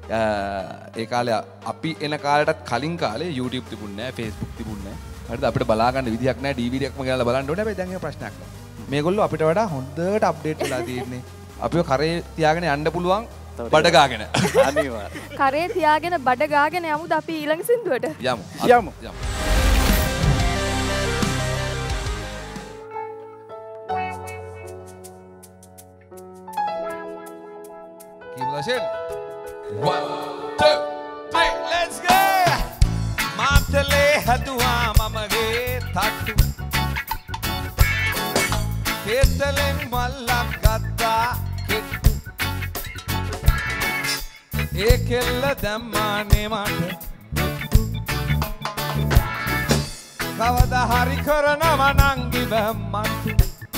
[SPEAKER 6] ඒ කාලේ අපි එන කාලයටත් කලින් කාලේ YouTube තිබුණේ නැහැ, Facebook තිබුණේ නැහැ. හරිද? අපිට බලා ගන්න විදියක් නැහැ. ඩී වී ඩී එකක්ම ගෙනලා බලන්න ඕනේ. හැබැයි දැන් ඒක ප්‍රශ්නයක් නෑ. මේගොල්ලෝ අපිට වඩා හොඳට අප්ඩේට් වෙලා තියෙන්නේ. අපිව කරේ තියාගෙන යන්න පුළුවන් බඩ ගාගෙන.
[SPEAKER 2] අනිවාර්යයෙන්.
[SPEAKER 1] කරේ තියාගෙන බඩ ගාගෙන යමුද අපි ඊළඟ සින්දුවට?
[SPEAKER 6] යමු.
[SPEAKER 2] යමු.
[SPEAKER 6] යමු.
[SPEAKER 7] Roshan. One, two, three, let's go! Matale hadua mamage tattu. Ketalen mallak gatta kettu. Ekella dammane mata. Kavada hari karanawa nang ibammantu.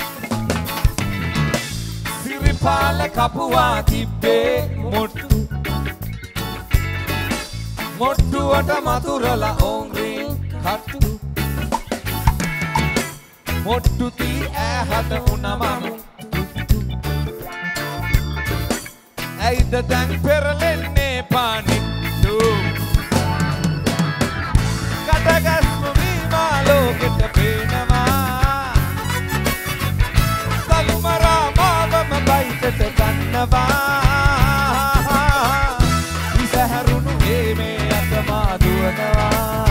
[SPEAKER 7] Siripala kapuwa tibbe mottu. Mottuwata maturala ongring kattu. Mottuti ඈහට උනමනු. ඇයිද දැන් පෙරලෙන්නේ පානිට්ටු. කටගස්ම වීමා ලෝකෙට පේනවා. සලුමරා මාවම බයිටට ගන්නවා. ඉසහැරුණු හේමේ අතමා දුවනවා.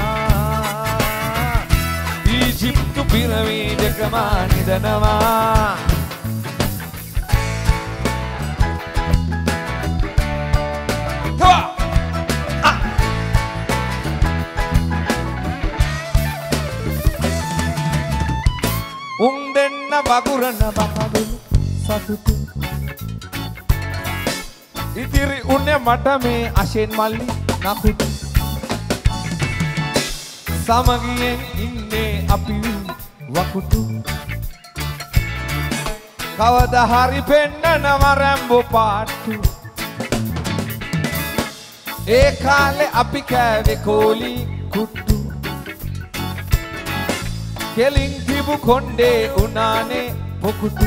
[SPEAKER 7] ඊජිප්තු පිරමීඩකම නිදනවා. උන් දෙන්න වගුරන බකදුළු සතුටු. ඉතිරි උන්නේ මට මේ අශෙන් මල්ලි නකුටු. සමගියෙන් ඉන්නේ අපි වකුටු. කවදා හරි පෙන්නනව රැම්බෝ පාට්ටු. ඒ කාලේ අපි කෑවේ කෝලි කුට්ටු. කෙලින් තිබු කොණ්ඩේ උනානේ පොකුටු.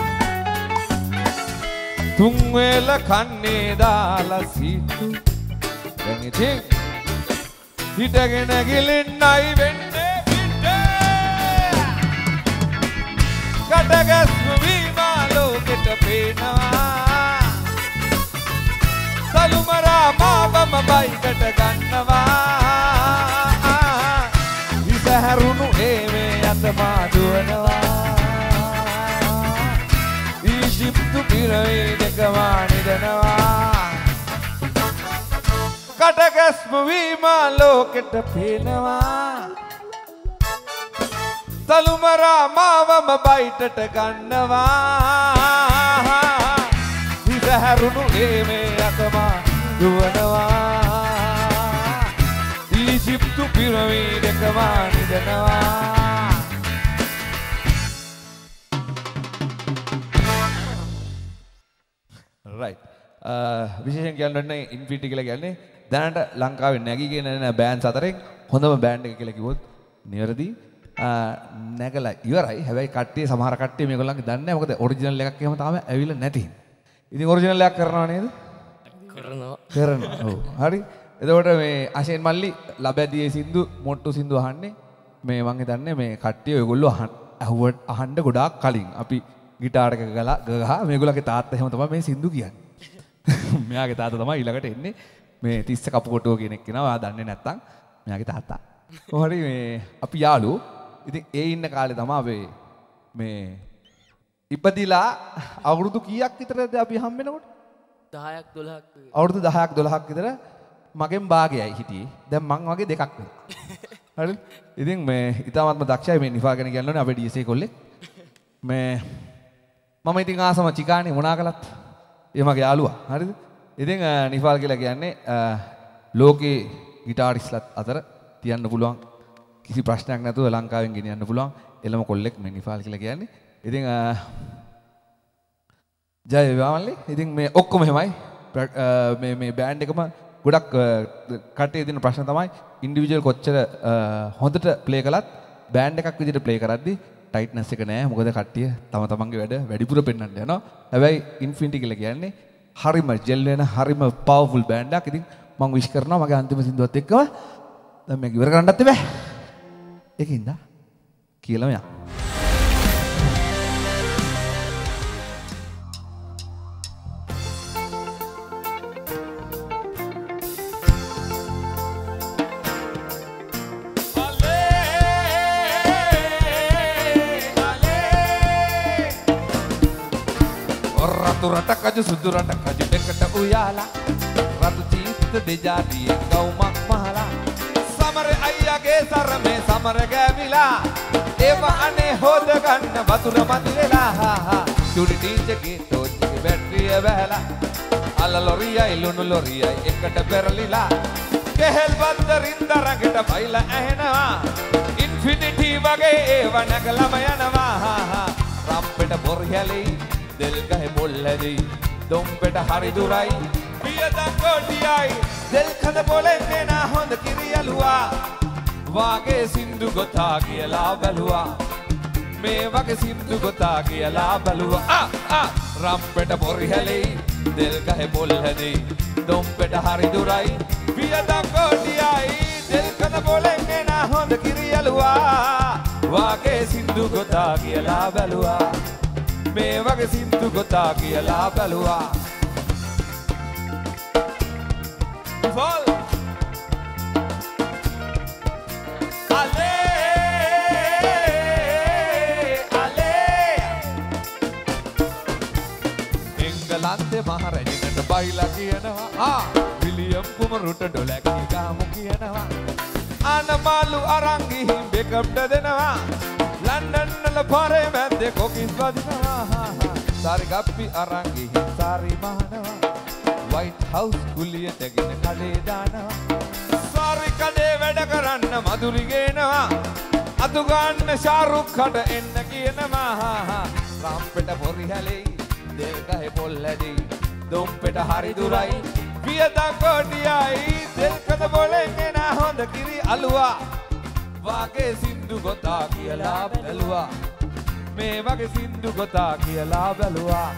[SPEAKER 7] තුන් වේල කන්නේ දාලා සීටු. දැන් ඉතින් හිටගෙන ගිලින්නයි වෙන්නේ පිටේ. කටගස්ම වීමා ලෝකෙට පේනවා. සලුමරා මාවම බයිකට ගන්නවා. ඉසහැරුණු හේමේ අතමා දුවනවා. ඊජිප්තු පිරමීඩකම නිදනවා. කටගස්ම වීමා ලෝකෙට පේනවා. තලුමරා මාවම බයිටට ගන්නවා. ඉසහැරුණු හේමේ අතමා දුවනවා. ඊජිප්තු පිරමීඩකම නිදනවා. right විශේෂයෙන් කියන්න ඉන්ෆිනිටි කියලා කියන්නේ දැනට ලංකාවේ නැගීගෙන යන බෑන්ඩ්ස් අතරින් හොඳම බෑන්ඩ් එක කියලා කිව්වොත් නිවැරදි. නැගලා ඉවරයි. හැබැයි කට්ටිය සමහර කට්ටිය මේගොල්ලන්ගේ දන්නේ නැහැ. මොකද ඔරිජිනල් එකක් එහෙම තාම ඇවිල්ලා නැති. ඉතින් ඔරිජිනල් එකක් කරනවා නේද?
[SPEAKER 4] කරනවා.
[SPEAKER 7] කරනවා. ඔව්. හරි. එතකොට මේ අශේන් මල්ලි ලබැදියේ සින්දු මොට්ටු සින්දු අහන්නේ මේ මං හිතන්නේ මේ කට්ටිය ඔයගොල්ලෝ අහුවට අහන්න ගොඩාක් කලින් අපි ගිටාර් එක ගලා ගහ මේගොල්ලන්ගේ තාත්තා එහෙම තමයි මේ සින්දු කියන්නේ. මෙයාගේ තාත්තා තමයි ඊළඟට එන්නේ මේ තිස්ස කපුකොටුව කියන එක කෙනා. ඔයා දන්නේ නැත්තම් මෙයාගේ තාත්තා. කොහොමද මේ අපි යාළුවෝ. ඉතින් ඒ ඉන්න කාලේ තමයි අපි මේ ඉපදිලා අවුරුදු කීයක් විතරද අපි හම් වෙනකොට?
[SPEAKER 4] දහයක් දොළහක්
[SPEAKER 7] අවුරුදු දහයක් දොළහක් විතර මගෙන් භාගයයි හිටියේ. දැන් මං වගේ දෙකක් වෙනවා. හරිද? ඉතින් මේ ඊටාත්ම දක්ෂයි මේ නිෆා ගැන කියන්නෝනේ අපේ ඩී එස් ඒ කොල්ලෙක්. මේ මම ඉතින් ආසම චිකානේ මොනා කළත් ඒ මගේ යාළුවා. හරිද? ඉතින් නිෆාල් කියලා කියන්නේ ලෝකේ ගිටාරිස්ලත් අතර තියන්න පුළුවන් කිසි ප්‍රශ්නයක් නැතුව ලංකාවෙන් ගෙනියන්න පුළුවන් එළම කොල්ලෙක් මේ නිෆාල් කියලා කියන්නේ. ඉතින් ජය වේවා මල්ලි. ඉතින් මේ ඔක්කොම එහෙමයි. මේ මේ බෑන්ඩ් එකම ගොඩක් කටේ දෙන ප්‍රශ්න තමයි ඉන්ඩිවිජුවල් කොච්චර හොඳට ප්ලේ කළත් බෑන්ඩ් එකක් විදිහට ප්ලේ කරද්දි ටයිට්නස් එක නෑ. මොකද කට්ටිය තම තමන්ගේ වැඩ වැඩිපුර පෙන්වන්න යනවා. හැබැයි ඉන්ෆිනිටි කියලා කියන්නේ හරිම ජෙල් වෙන හරිම පවර්ෆුල් බෑන්ඩ් එකක්. ඉතින් මම විශ් කරනවා මගේ අන්තිම සින්දුවත් එක්කම දැන් මේක ඉවර කරන්නත් බෑ. ඒකින්ද කියලාම යන්න.
[SPEAKER 6] රතු රට කජු සුදු රට කජු දෙකට
[SPEAKER 7] උයාලා රතු චීත්ත දෙජාතියෙන් ගවුමක් මහලා සමර අයියාගේ සරමේ සමර ගෑවිලා ඒව අනේ හොද ගන්න වතුර මදි වෙලා චුරි ටීචර්ගේ ටෝච්චිගේ බැටරිය වැහලා අල ලොරියයි ලුණු ලොරියයි එකට පෙරලිලා කෙහෙල් බන්දරින් දරකට බයිලා ඇහෙනවා ඉන්ෆිනිටි වගේ ඒව නැගලම යනවා රම්පෙට බොරියලි දෙල් ගහේ බොල්ලදී දොම්පෙට හරි දුරයි පියදම් කොටියයි දෙල් කඳ පොලෙන් එන හොඳ කිරියලුවා වාගේ සින්දු ගොතා කියලා බැලුවා මේ වගේ සින්දු ගොතා කියලා බැලුවා ආ ආ රම්පෙට බොරියලි දෙල් ගහේ බොල්ලදී දොම්පෙට හරි දුරයි පියදම් කොටියයි දෙල් කඳ පොලෙන් එන හොඳ කිරියලුවා වාගේ සින්දු ගොතා කියලා බැලුවා මේ වගේ සින්දු ගොතා කියලා බැලුවා Vol Ale Ale එංගලන්තේ මහරජුන්ට බයිලා කියනවා ආ විලියම් කුමරුට ඩොලැක්කි ගාමු කියනවා අනමාලු අරන් ගිහින් බෙකම්ට දෙනවා ලන්ඩන් වල පාරේ මැද්දේ කොකිස් වදිනවා සාරි ගප්පි අරන් ගිහින් සාරි මහනවා White House කුලිය තගෙන කඩේ දානවා සාරි කඩේ වැඩ කරන්න මధుරි ගේනවා අතු ගන්න ෂාරුක් කට එන්න කියනවා රම්පෙට පොරි හැලෙයි දෙල් ගහේ පොල්ලදී දොම්පෙට හරි දුරයි පියදම් කොටියයි දෙල් කඳ පොලෙන් එන හොඳ කිරි අලුවා වාගේ සින්දු ගොතා කියලා බැලුවා මේ වගේ සින්දු ගොතා කියලා බැලුවා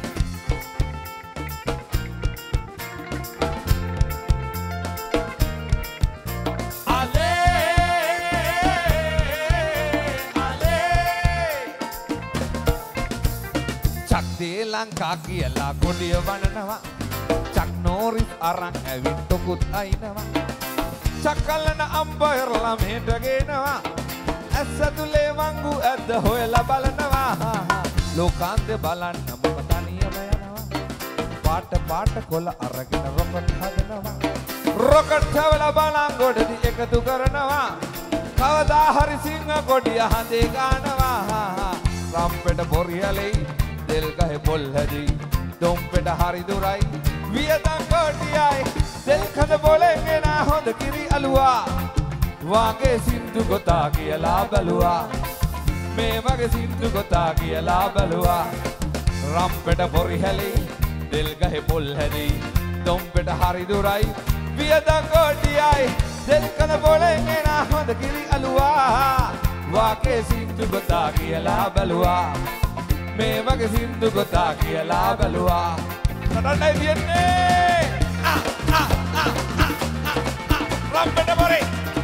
[SPEAKER 7] ශ්‍රී ලංකා කියලා කොඩිය වනනවා චක් නෝරිස් අරන් ඇවිත් තොකුත් අයිනවා චකලන අම්බයරලා මෙහෙට ගේනවා ඇස්සතුලේ වංගු ඇද්ද හොයලා බලනවා ලෝකාන්තේ බලන්න මම තනියම යනවා පාට පාට කොළ අරගෙන රොකට් හදනවා රොකට් හවලා බලන් ගොඩදි එකතු කරනවා කවදා හරි සිංහ කොඩිය හඳේ ගානවා රම්පෙට බොරියලේ දෙල් ගහේ පොල්ලදී දොම්පෙට හරි දුරයි වියදම් කොටියයි දෙල් කඳ පොලෙන් එන හොඳ කිරි අලුවා වාගේ සින්දු ගොතා කියලා බැලුවා මේ වගේ සින්දු ගොතා කියලා බැලුවා රම්පෙට පොරි හැලි දෙල් ගහේ පොල්ලදී දොම්පෙට හරි දුරයි වියදම් කොටියයි දෙල් කඳ පොලෙන් එන හොඳ කිරි අලුවා වාගේ සින්දු ගොතා කියලා බැලුවා මේ වගේ සින්දු ගොතා කියලා බැලුවා නඩන්නයි තියන්නේ ආ ආ ආ රම්පෙට පොරේ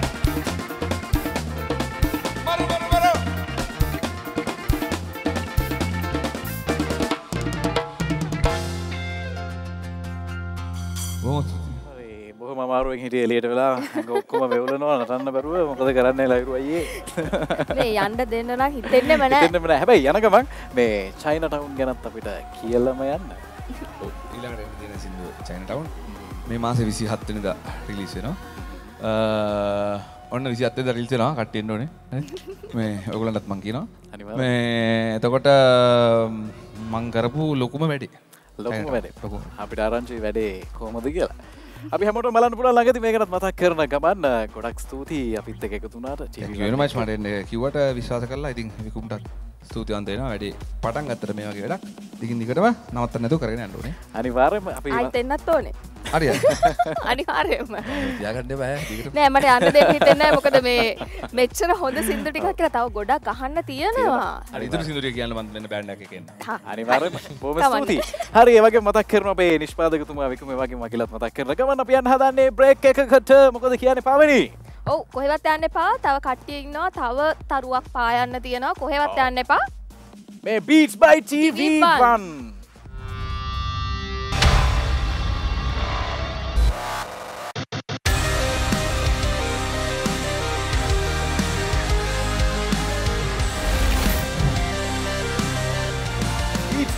[SPEAKER 7] මරු මරු මරු
[SPEAKER 2] බොහොම අමාරුවෙන් හිටියේ එළියට වෙලා ඔක්කොම වෙවුලනවා නටන්න බැරුව මොකද කරන්නේ ලයිරු අයියේ
[SPEAKER 1] මේ යන්න දෙන්න නම් හිතෙන්නෙම නෑ
[SPEAKER 2] හිතෙන්නෙම නෑ හැබැයි යන ගමන් මේ චයිනා ටවුන් ගැනත් අපිට කියලාම යන්න
[SPEAKER 6] ඊළඟට එන්න තියෙන සින්දුව චයිනා ටවුන් මේ මාසේ විසිහත් වෙනිදා රිලීස් වෙනවා ඔන්න විසිහත් වෙනිදා රිලීස් වෙනවා කට්ටිය එන්න ඕනේ මේ ඔයගොල්ලන්ටත් මම කියනවා මේ එතකොට මම කරපු ලොකුම වැඩේ
[SPEAKER 2] ලොකුම වැඩේ අපිට ආරංචි වැඩේ කොහොමද කියලා අපි හැමෝටම බලන්න පුළුවන් ළඟදී මේකටත් මතක් කරන ගමන් ගොඩක් ස්තුතියි අපිත් එක්ක එකතු වුණාට
[SPEAKER 6] thank you very much මට එන්න කිව්වට විශ්වාස කරලා ඉතින් විකුම්ටත් ස්තුතිවන්ත වෙනවා වැඩි පටන් ගත්තට මේ වගේ වැඩක් දිගින් දිගටම නවත්තන්න නැතුව කරගෙන යන්න ඕනේ
[SPEAKER 2] අනිවාර්යයෙන්ම අපි
[SPEAKER 1] ආයෙත් එන්නත් ඕනේ
[SPEAKER 6] හරියට
[SPEAKER 1] අනිවාර්යයෙන්ම
[SPEAKER 6] තියාගන්න බෑ දිගට
[SPEAKER 1] නෑ මට යන්න දෙන්න හිතෙන්නේ නෑ මොකද මේ මෙච්චර හොඳ සින්දු ටිකක් කියලා තව ගොඩක් අහන්න තියෙනවා
[SPEAKER 6] හරි ඉතුරු සින්දු ටික කියන්න මම මෙන්න බෑන්ඩ් එකක එන්න
[SPEAKER 2] අනිවාර්යයෙන්ම බොහොම ස්තුතියි හරි ඒ වගේ මතක් කරනවා අපේ නිෂ්පාදකතුමා විකුම ඒ වගේම අකිලත් මතක් කරන ගමන් අපි යන්න හදන්නේ බ්‍රේක් එකකට මොකද කියන්නේ පවනි
[SPEAKER 1] ඔව් කොහෙවත් යන්න එපා තව කට්ටිය ඉන්නවා තව තරුවක් පායන්න තියෙනවා කොහෙවත් යන්න එපා
[SPEAKER 2] මේ Beats by T V one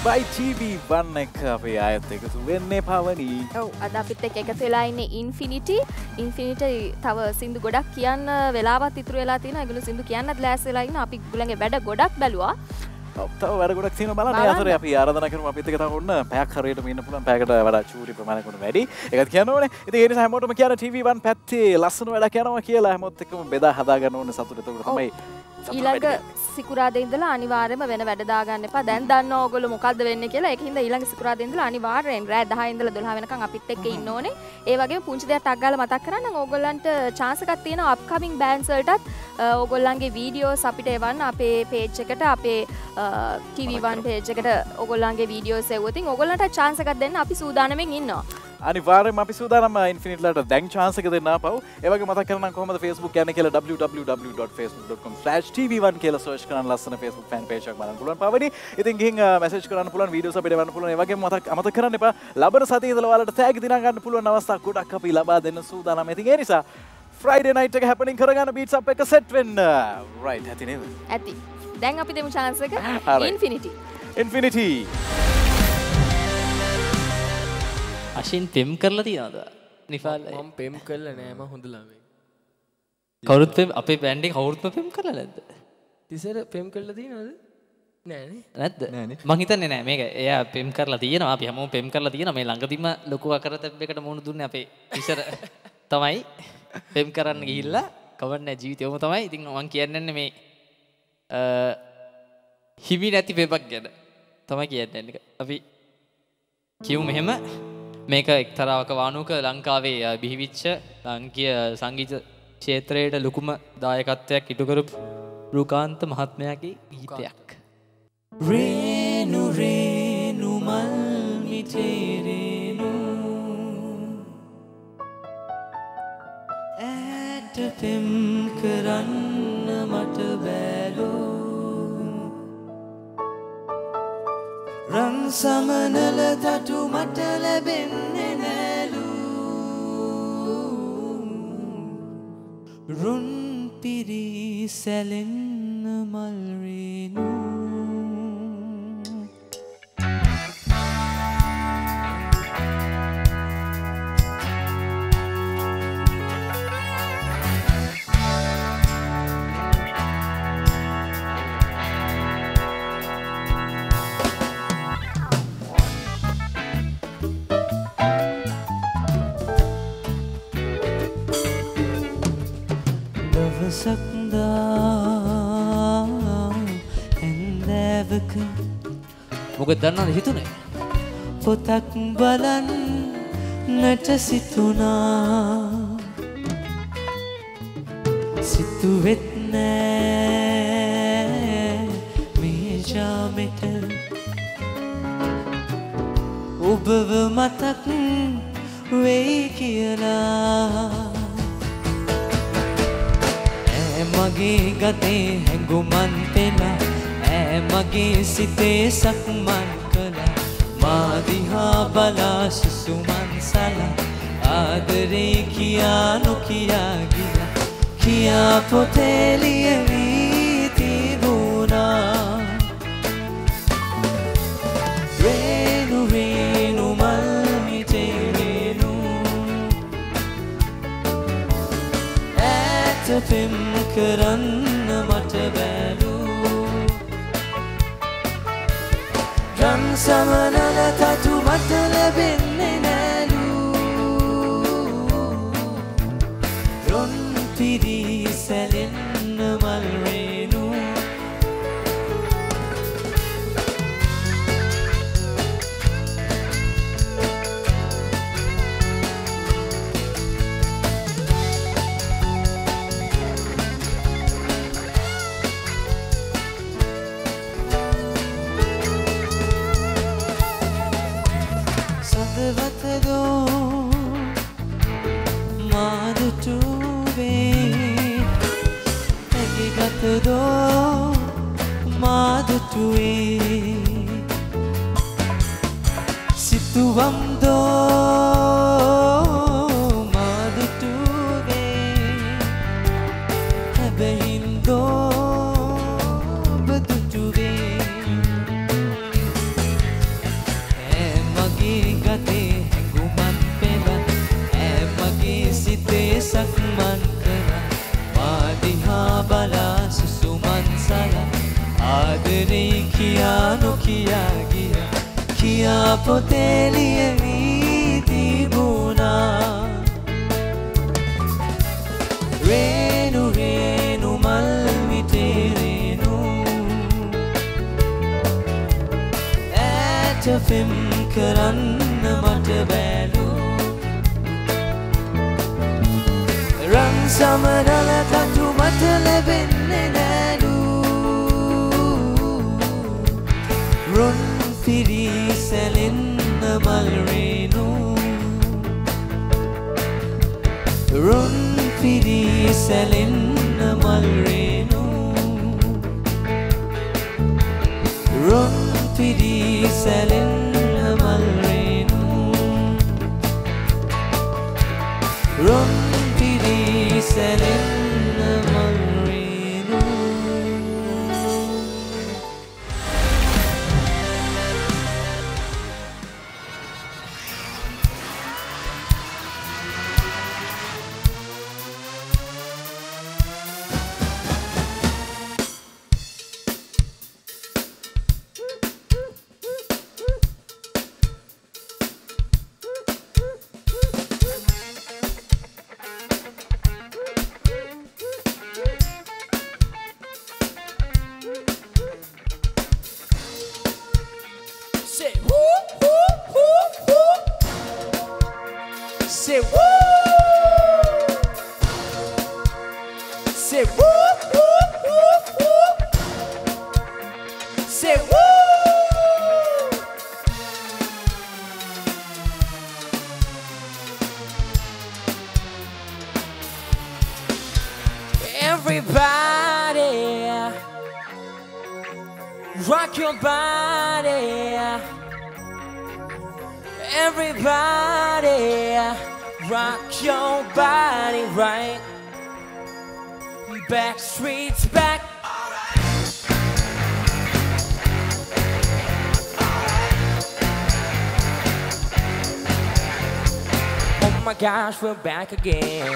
[SPEAKER 2] five TV one වන් එක අපේ ආයත් එකතු වෙන්නේ පවනි.
[SPEAKER 1] ඔව් අද අපිත් එක්ක එකතු වෙලා ඉන්නේ ඉන්ෆිනිටි. ඉන්ෆිනිටි තව සින්දු ගොඩක් කියන්න වෙලාවත් ඉතුරු වෙලා තියෙනවා. ඒගොල්ලෝ සින්දු කියන්නත් ලෑස්ති වෙලා ඉන්නවා. අපි ඒගොල්ලන්ගේ වැඩ ගොඩක් බැලුවා.
[SPEAKER 2] තව වැඩ ගොඩක් තියෙනවා බලන්න. ඒ අතරේ අපි ආරාධනා කරමු අපිත් එක්ක තව ඔන්න පැයක් හරියටම ඉන්න පුළුවන්. පැයකට වඩා චූටි ප්‍රමාණයක් වුණ වැඩි. ඒකත් කියන්න ඕනේ. ඉතින් ඒ නිසා හැමෝටම කියන ටී වී වන් පැත්තේ ලස්සන වැඩක් යනවා කියලා හැමෝත් එක්කම බෙදා හදා ගන්න ඕනේ සතුට. ඒක තමයි
[SPEAKER 1] ඊළඟ සිකුරාදා ඉඳලා අනිවාර්යයෙන්ම වෙන වැඩ දාගන්න එපා. දැන් දන්නවා ඕගොල්ලෝ මොකද්ද වෙන්නේ කියලා. ඒකින්ද ඊළඟ සිකුරාදා ඉඳලා අනිවාර්යෙන් රෑ දහ ඉඳලා දොළහ වෙනකන් අපිත් එක්ක ඉන්න ඕනේ. ඒ වගේම පුංචි දෙයක් ටක් ගාලා මතක් කරන්නම් ඕගොල්ලන්ට chance එකක් තියෙනවා අප්කමින් බෑන්ඩ්ස් වලටත් ඕගොල්ලන්ගේ වීඩියෝස් අපිට එවන්න අපේ page එකට අපේ ටී වී වන් page එකට ඕගොල්ලන්ගේ වීඩියෝස් එවුවොතින් ඕගොල්ලන්ට chance එකක් දෙන්න අපි සූදානම්ෙන් ඉන්නවා.
[SPEAKER 2] අනිවාර්යයෙන්ම අපි සූදානම් ඉන්ෆිනිට් ලට දැන් chance එක දෙන්න ආපහු. ඒ වගේ මතක් කරනම් කොහොමද Facebook යන්නේ කියලා w w w dot facebook dot com slash t v one කියලා search කරන් ලස්සන Facebook fan page එකක් බලන්න පුළුවන් පවනි. ඉතින් ගිහින් message කරන්න පුළුවන් වීඩියෝස් අපිට එවන්න පුළුවන්. ඒ වගේම මතක් අමතක කරන්න එපා ලබන සතියේ ඉඳලා ඔයාලට tag දිනා ගන්න පුළුවන් අවස්ථා ගොඩක් අපි ලබා දෙන්න සූදානම්. ඉතින් ඒ නිසා Friday night එක happening කරගන්න beats up එක set වෙන්න. right ඇති නේද?
[SPEAKER 1] ඇති. දැන් අපි දෙමු chance එක Infinity.
[SPEAKER 2] Infinity.
[SPEAKER 8] අශින් පෙම් කරලා තියනවද? නිෆාල්
[SPEAKER 4] මම පෙම් කරලා නෑ මම හොඳ ළමයි.
[SPEAKER 8] කවුරුත් පෙම් අපේ බෑන්ඩ් එකේ කවුරුත් පෙම් කරලා නැද්ද?
[SPEAKER 4] තිසර පෙම් කරලා තියනවද? නෑනේ.
[SPEAKER 8] නැද්ද? මං හිතන්නේ නෑ මේක එයා පෙම් කරලා තියෙනවා. අපි හැමෝම පෙම් කරලා තියෙනවා. මේ ළඟදිම ලොකු අකරතැබ්බයකට මුහුණ දුන්නේ අපේ තිසර තමයි පෙම් කරන්න ගිහිල්ලා කවන්නේ ජීවිතේම තමයි. ඉතින් මං කියන්නේ මේ හිමි නැති පෙමක් ගැන තමයි කියන්නේ. අපි කියමු මෙහෙම මේක එක්තරාවක වානුවක ලංකාවේ බිහිවිච්ච ලාංකීය සංගීත ක්ෂේත්‍රයට ලොකුම දායකත්වයක් ඉටු කරපු රුකාන්ත මහත්මයාගේ ගීතයක්.
[SPEAKER 5] රේනු රේනු මල් මිටේ රේනු ඈට පෙම් කරන්න මට බැලෝ රන් සමනල තටු මට ලැබෙන්නේ නෑලු රුන් පිරි සැලෙන්න මල් රේනු දවසක්දා ඇන්දෑවක
[SPEAKER 8] මොකද දන්නවද හිතුනේ?
[SPEAKER 5] පොතක් බලන්නට සිතුනා සිතුවෙත් නෑ මේ ජාමෙට ඔබව මතක් වෙයි කියලා මගේ ගතේ හැඟුමන් පෙලා ඈ මගේ සිතේ සක්මන් කළා මා දිහා බලා සුසුමන් සලා ආදරේ කියා නොකියා ගියා කියා පොතේ ලියවී තිබුණා රේනු රේනු මල් මිටේ රේනු ඈත පෙම් කරන්න මට බැලු රන් සමනල තතු මට ලැබෙන්නේ නෑලු රොන් පිරි සැලෙන්න මල් රේනු Todo madutue situando madutue abehindo badutue කියා ගියා කියා පොතේ ලියවී තිබුණා රේණු රේණු මල් මිටේ රේණු ඈත ෆිල්ම් කරන්න මට බැලු රන් සමනල තතු මට ලැබෙන්නේ නෑලු රොන් පිරි සැලෙන්න මල් රේණු රොන් පිරි සැලෙන්න මල් රේණු රොන් පිරි සැලෙන්න මල් රේණු රොන් පිරි සැලෙන්න මල් රේණු Say woo woo woo woo. Say woo. Say woo woo woo woo. Say woo. Everybody rock your body. Everybody rock your body right. Back streets back. Oh my gosh, we're back again.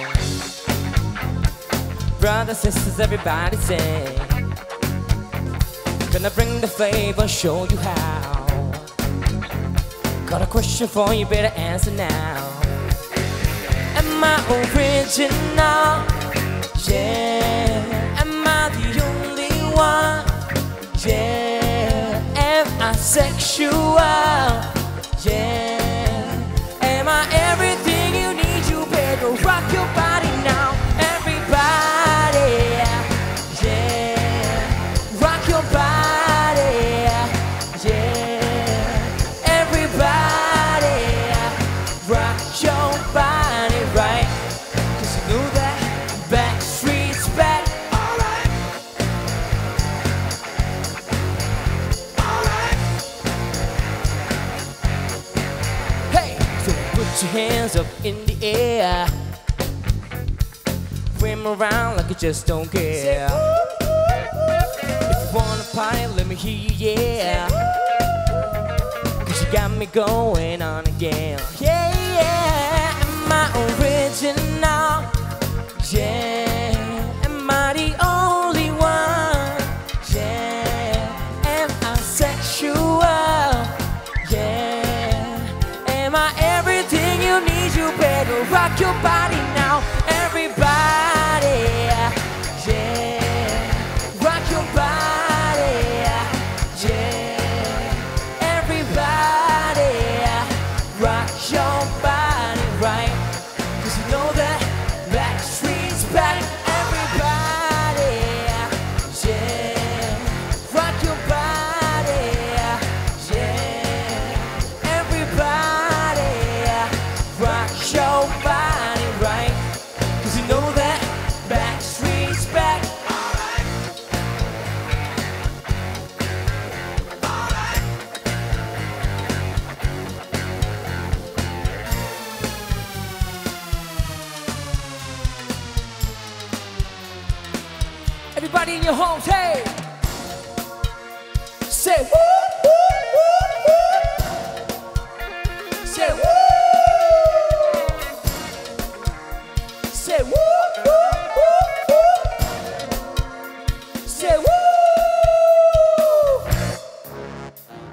[SPEAKER 5] Brothers, sisters, everybody sing. Gonna bring the flavor, show you how. Got a question for you, better answer now. Am I original? Yeah. Am I the only one? Yeah. Am I sexual? Yeah. Am I everything you need? You better rock your body now. Everybody, yeah. Rock your body, yeah. Everybody, rock your body right. Cause you know that back streets back. Alright. Alright. Hey, so put your hands up in the air. Swim around like you just don't care. If you wanna party, let me hear you, yeah. Cause you got me going on again. Yeah, yeah. Am I original? Yeah. Am I the only one? Yeah. Am I sexual? Yeah. Am I everything you need? You better rock your body now. Everybody, yeah. Rock your body, yeah. Everybody, rock your body right. Cause you know that back streets back. Everybody, yeah. Rock your body, yeah. Everybody, rock your body right. Cause you know that back streets back. Alright. Alright. Everybody in your homes, hey! Say woo, woo, woo, woo! Say woo! Say woo, woo, woo, woo! Say woo!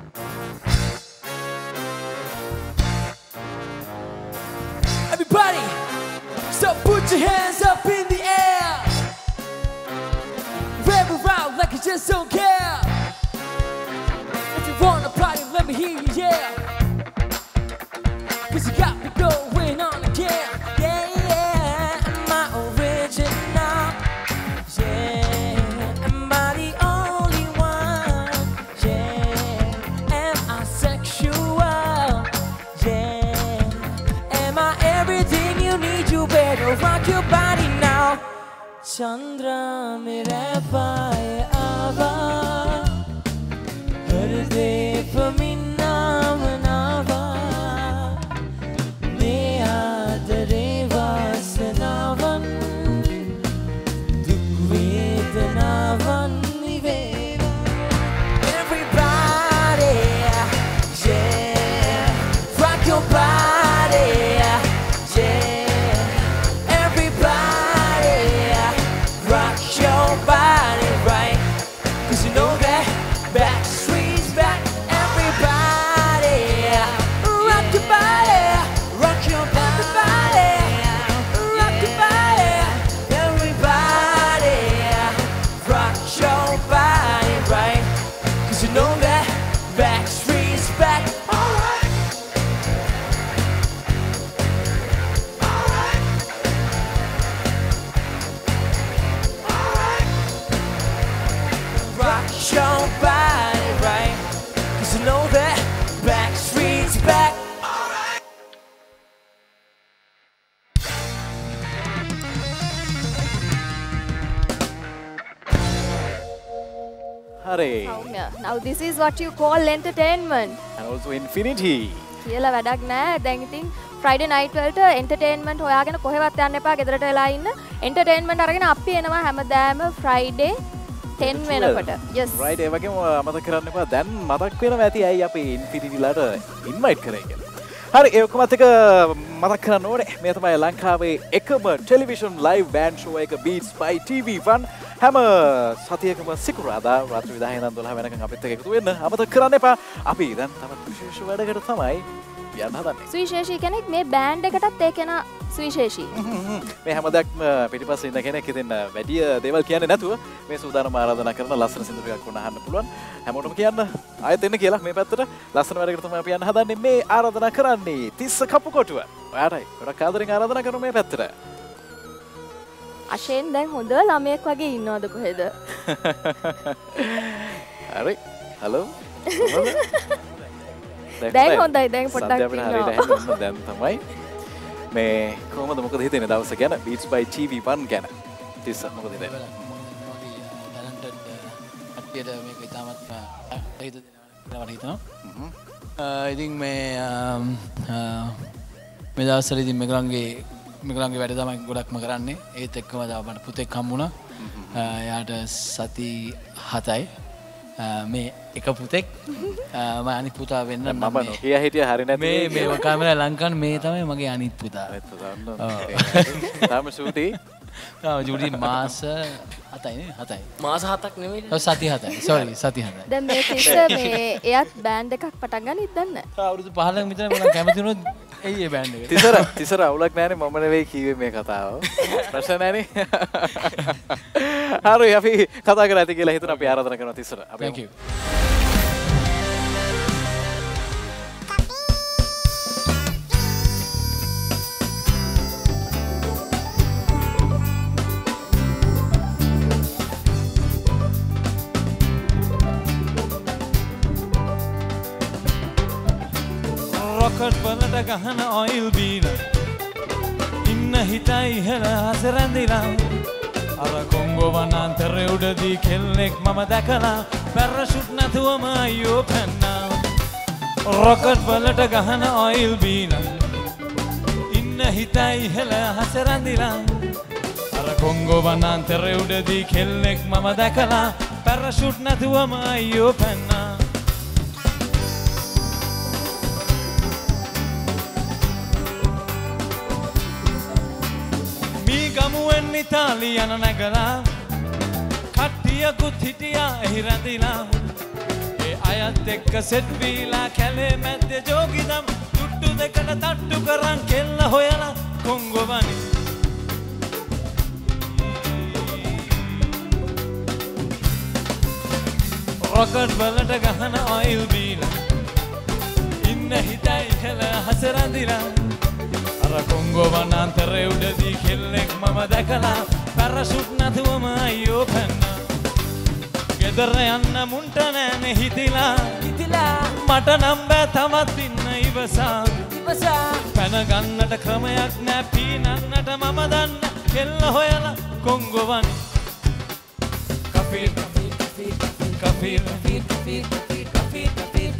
[SPEAKER 5] yeah. Cause you got me going on again. Yeah, yeah. Am I original? Yeah. Am I the only one? Yeah. Am I sexual? Yeah. Am I everything you need? You better rock your body now. Chandra mere paaye aava, harde pamina manaava, me aadare vasanavan, duk vedanavan niveva. Everybody, yeah, rock your body, yeah. Rock your body right, cause you know that Backstreet's back. Everybody, rock your body, rock your body, rock your body. Everybody, rock your body right, cause you know that Backstreet's back. Alright, alright. Rock your body right, cause you know that Backstreet's back. Alright.
[SPEAKER 2] හරි.
[SPEAKER 1] Soumya, now this is what you call entertainment.
[SPEAKER 2] And also infinity.
[SPEAKER 1] කියලා වැඩක් නෑ. දැන් ඉතින් Friday night වලට entertainment හොයාගෙන කොහෙවත් යන්න එපා. ගෙදරට වෙලා ඉන්න. entertainment අරගෙන අපි එනවා හැමදාම Friday ten වෙනකොට. Yes.
[SPEAKER 2] Right, ඒ වගේම මතක කරන්න එපා. දැන් මතක් වෙනවා ඇති ඇයි අපි infinity ලට invite කරේ කියලා. හරි, ඒ ඔක්කොමත් එක මතක් කරන්න ඕනේ. මේ තමයි ලංකාවේ එකම ටෙලිවිෂන් live band show එක Beats by T V One. හැම සතියකම සිකුරාදා රාත්‍රී දහය ඉඳන් දොළහ වෙනකන් අපිත් එක්ක එකතු වෙන්න. අමතක කරන්න එපා. අපි දැන් තවත් විශේෂ වැඩකට තමයි යන්න හදන්නේ.
[SPEAKER 1] සුවිශේෂී කෙනෙක් මේ බෑන්ඩ් එකටත් ඒ කෙනා සුවිශේෂී.
[SPEAKER 2] මේ හැම දෙයක්ම පිටිපස්සේ ඉන්න කෙනෙක් ඉතින් වැඩි දේවල් කියන්නේ නැතුව මේ සූදානම ආරාධනා කරන ලස්සන සින්දුවක් වුණ අහන්න පුළුවන්. හැමෝටම කියන්න ආයෙත් එන්න කියලා මේ පැත්තට ලස්සන වැඩකට තමයි අපි යන්න හදන්නේ. මේ ආරාධනා කරන්නේ තිස්ස කපුකොටුව. ඔයාටයි ගොඩක් ආදරෙන් ආරාධනා කරන මේ පැත්තට.
[SPEAKER 1] අශේන් දැන් හොඳ ළමයෙක් වගේ ඉන්නවද කොහෙද?
[SPEAKER 2] හරි. හලෝ.
[SPEAKER 1] දැන් හොඳයි. දැන් පොඩ්ඩක්
[SPEAKER 2] ඉන්නවා. දැන් තමයි මේ කොහොමද මොකද හිතෙන්නේ දවස ගැන Beats by T V One ගැන? තිස්ස මොකද හිතන්නේ?
[SPEAKER 4] කට්ටියට මේක ඉතාමත් හිත දෙනවා මට හිතෙනවා. ඉතින් මේ මේ දවස්වල ඉතින් මෙගලන්ගේ මෙගලන්ගේ වැඩ තමයි ගොඩක්ම කරන්නේ. ඒත් එක්කම මට පුතෙක් හම්බුණා. එයාට සති හතයි. මේ එක පුතෙක් මම අනිත් පුතා වෙන්න
[SPEAKER 2] මම නොකිය හිටිය හරි නැති
[SPEAKER 4] මේ මේ කාමරා ලංකන් මේ තමයි මගේ අනිත් පුතා.
[SPEAKER 2] තාම ෂූටි
[SPEAKER 4] තාම ජූඩි මාස හතයි නේ හතයි.
[SPEAKER 8] මාස හතක් නෙමෙයි.
[SPEAKER 4] ඔව් සති හතයි. සෝරි සති හතයි.
[SPEAKER 1] දැන් මේ තිස්ස මේ එයත් බෑන්ඩ් එකක් පටන් ගන්නත් දන්නේ නැහැ.
[SPEAKER 4] අවුරුදු පහළක විතර මම කැමති වුණොත් එයි ඒ බෑන්ඩ් එක.
[SPEAKER 2] තිසර තිසර අවුලක් නැහැනේ මම නෙවෙයි කිව්වේ මේ කතාව. ප්‍රශ්න නැහැනේ. හරි අපි කතා කරලා ඇති කියලා හිතන අපි ආරාධනා කරනවා තිසර. අපි
[SPEAKER 4] Thank you.
[SPEAKER 9] රොකට් වලට ගහන ඔයිල් බීලා ඉන්න හිතයි ඉහළ හස රැඳිලා අර කොංගෝ වනාන්තරේ උඩදී කෙල්ලෙක් මම දැකලා පැරෂුට් නැතුවම අයියෝ පැන්නා රොකට් වලට ගහන ඔයිල් බීලා ඉන්න හිතයි ඉහළ හස රැඳිලා අර කොංගෝ වනාන්තරේ උඩදී කෙල්ලෙක් මම දැකලා පැරෂුට් නැතුවම අයියෝ පැන්නා ගමුවෙන් ඉතාලියන නැගලා කට්ටියකුත් හිටියා එහි රැඳිලා ඒ අයත් එක්ක සෙට් වීලා කැලේ මැද්දේ ජෝගිදම් තුට්ටු දෙකට තට්ටු කරන් කෙල්ල හොයලා කොංගොවනි රොකට් වලට ගහන ඔයිල් බීලා ඉන්න හිතයි ඉහළ හස රැඳිලා අර කොංගෝ වනාන්තරේ උඩදී කෙල්ලෙක් මම දැකලා පැරෂුට් නැතුවම අයියෝ පැන්නා ගෙදර යන්න මුන්ට නෑනේ හිතිලා
[SPEAKER 5] හිතිලා
[SPEAKER 9] මට නම් බෑ තවත් ඉන්න ඉවසා
[SPEAKER 5] ඉවසා
[SPEAKER 9] පැන ගන්නට ක්‍රමයක් නෑ පීනන්නට මම දන්න කෙල්ල හොයලා කොංගෝ වනේ කෆීර් කෆීර් කෆීර් කෆීර් කෆීර් කෆීර් කෆීර්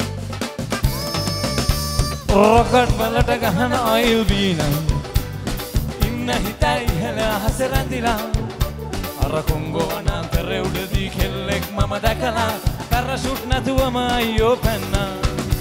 [SPEAKER 9] රොකට් වලට ගහන ඔයිල් බීන ඉන්න හිතයි ඉහළ අහස රැඳිලා අර කොංගෝ වනාන්තරේ උඩදී කෙල්ලෙක් මම දැකලා පැරෂුට් නැතුවම අයියෝ පැන්නා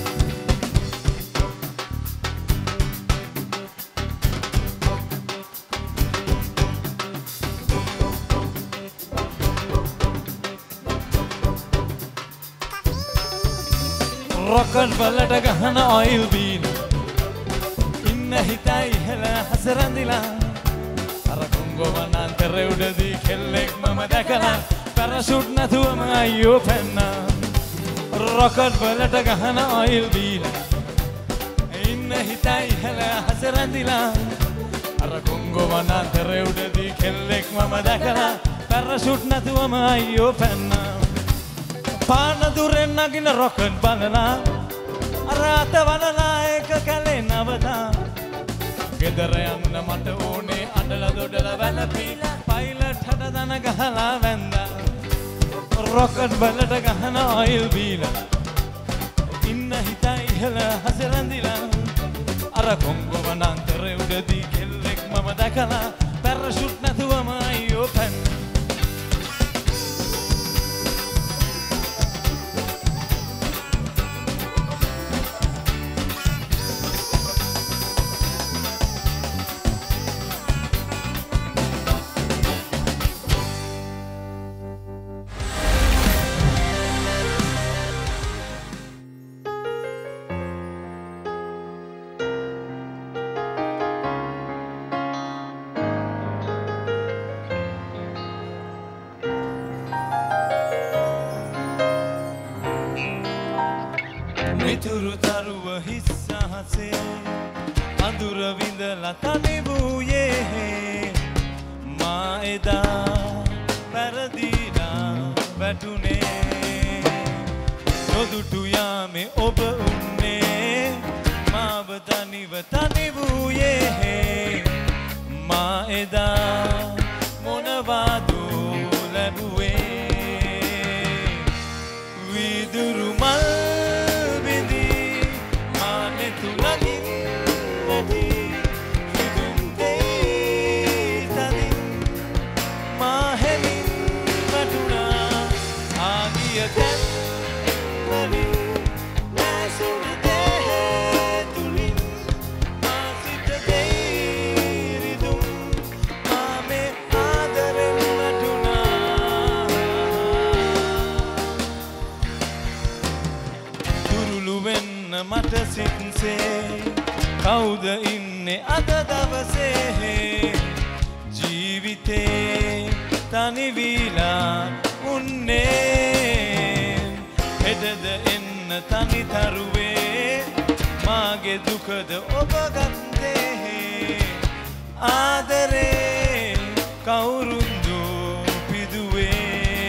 [SPEAKER 9] රොකට් වලට ගහන ඔයිල් බීන ඉන්න හිතයි ඉහළ අහස රැඳිලා අර කොංගෝ වනාන්තරේ උඩදී කෙල්ලෙක් මම දැකලා පැරෂුට් නැතුවම අයියෝ පැන්නා රොකට් වලට ගහන ඔයිල් බීන ඉන්න හිතයි ඉහළ අහස රැඳිලා අර කොංගෝ වනාන්තරේ උඩදී කෙල්ලෙක් මම දැකලා පැරෂුට් නැතුවම අයියෝ පැන්නා පාන දුරෙන් නගින රොකට් බලලා අර අත වනලා ඒක කැලේ නවතා ගෙදර යන්න මට ඕනේ අඬලා දොඩලා වැළපීලා පයිලට් හට දන ගහලා වැන්දා රොකට් වලට ගහන ඔයිල් බීලා ඉන්න හිතයි ඉහළ හස රැඳිලා අර කොංගෝ වනාන්තරේ උඩදී කෙල්ලෙක් මම දැකලා පැරෂුට් නැතුවම අයියෝ පැන්නා මිතුරු තරුව හිස්සහසේ අඳුර විඳලා තනි වූයේ මා එදා පැරදීලා වැටුනේ නොදුටු යාමේ ඔබ උන්නේ මාව තනිව තනි වූයේ මා එදා මොනවාදු ලැබුවේ විදුරු මල් මට සිත්සේ කවුද ඉන්නේ අද දවසේ ජීවිතේ තනිවිලා උන්නේ හෙටද එන්න තනි තරුවේ මාගේ දුකද ඔබ ගත්තේ ආදරේ කවුරුන්දු පිදුවේ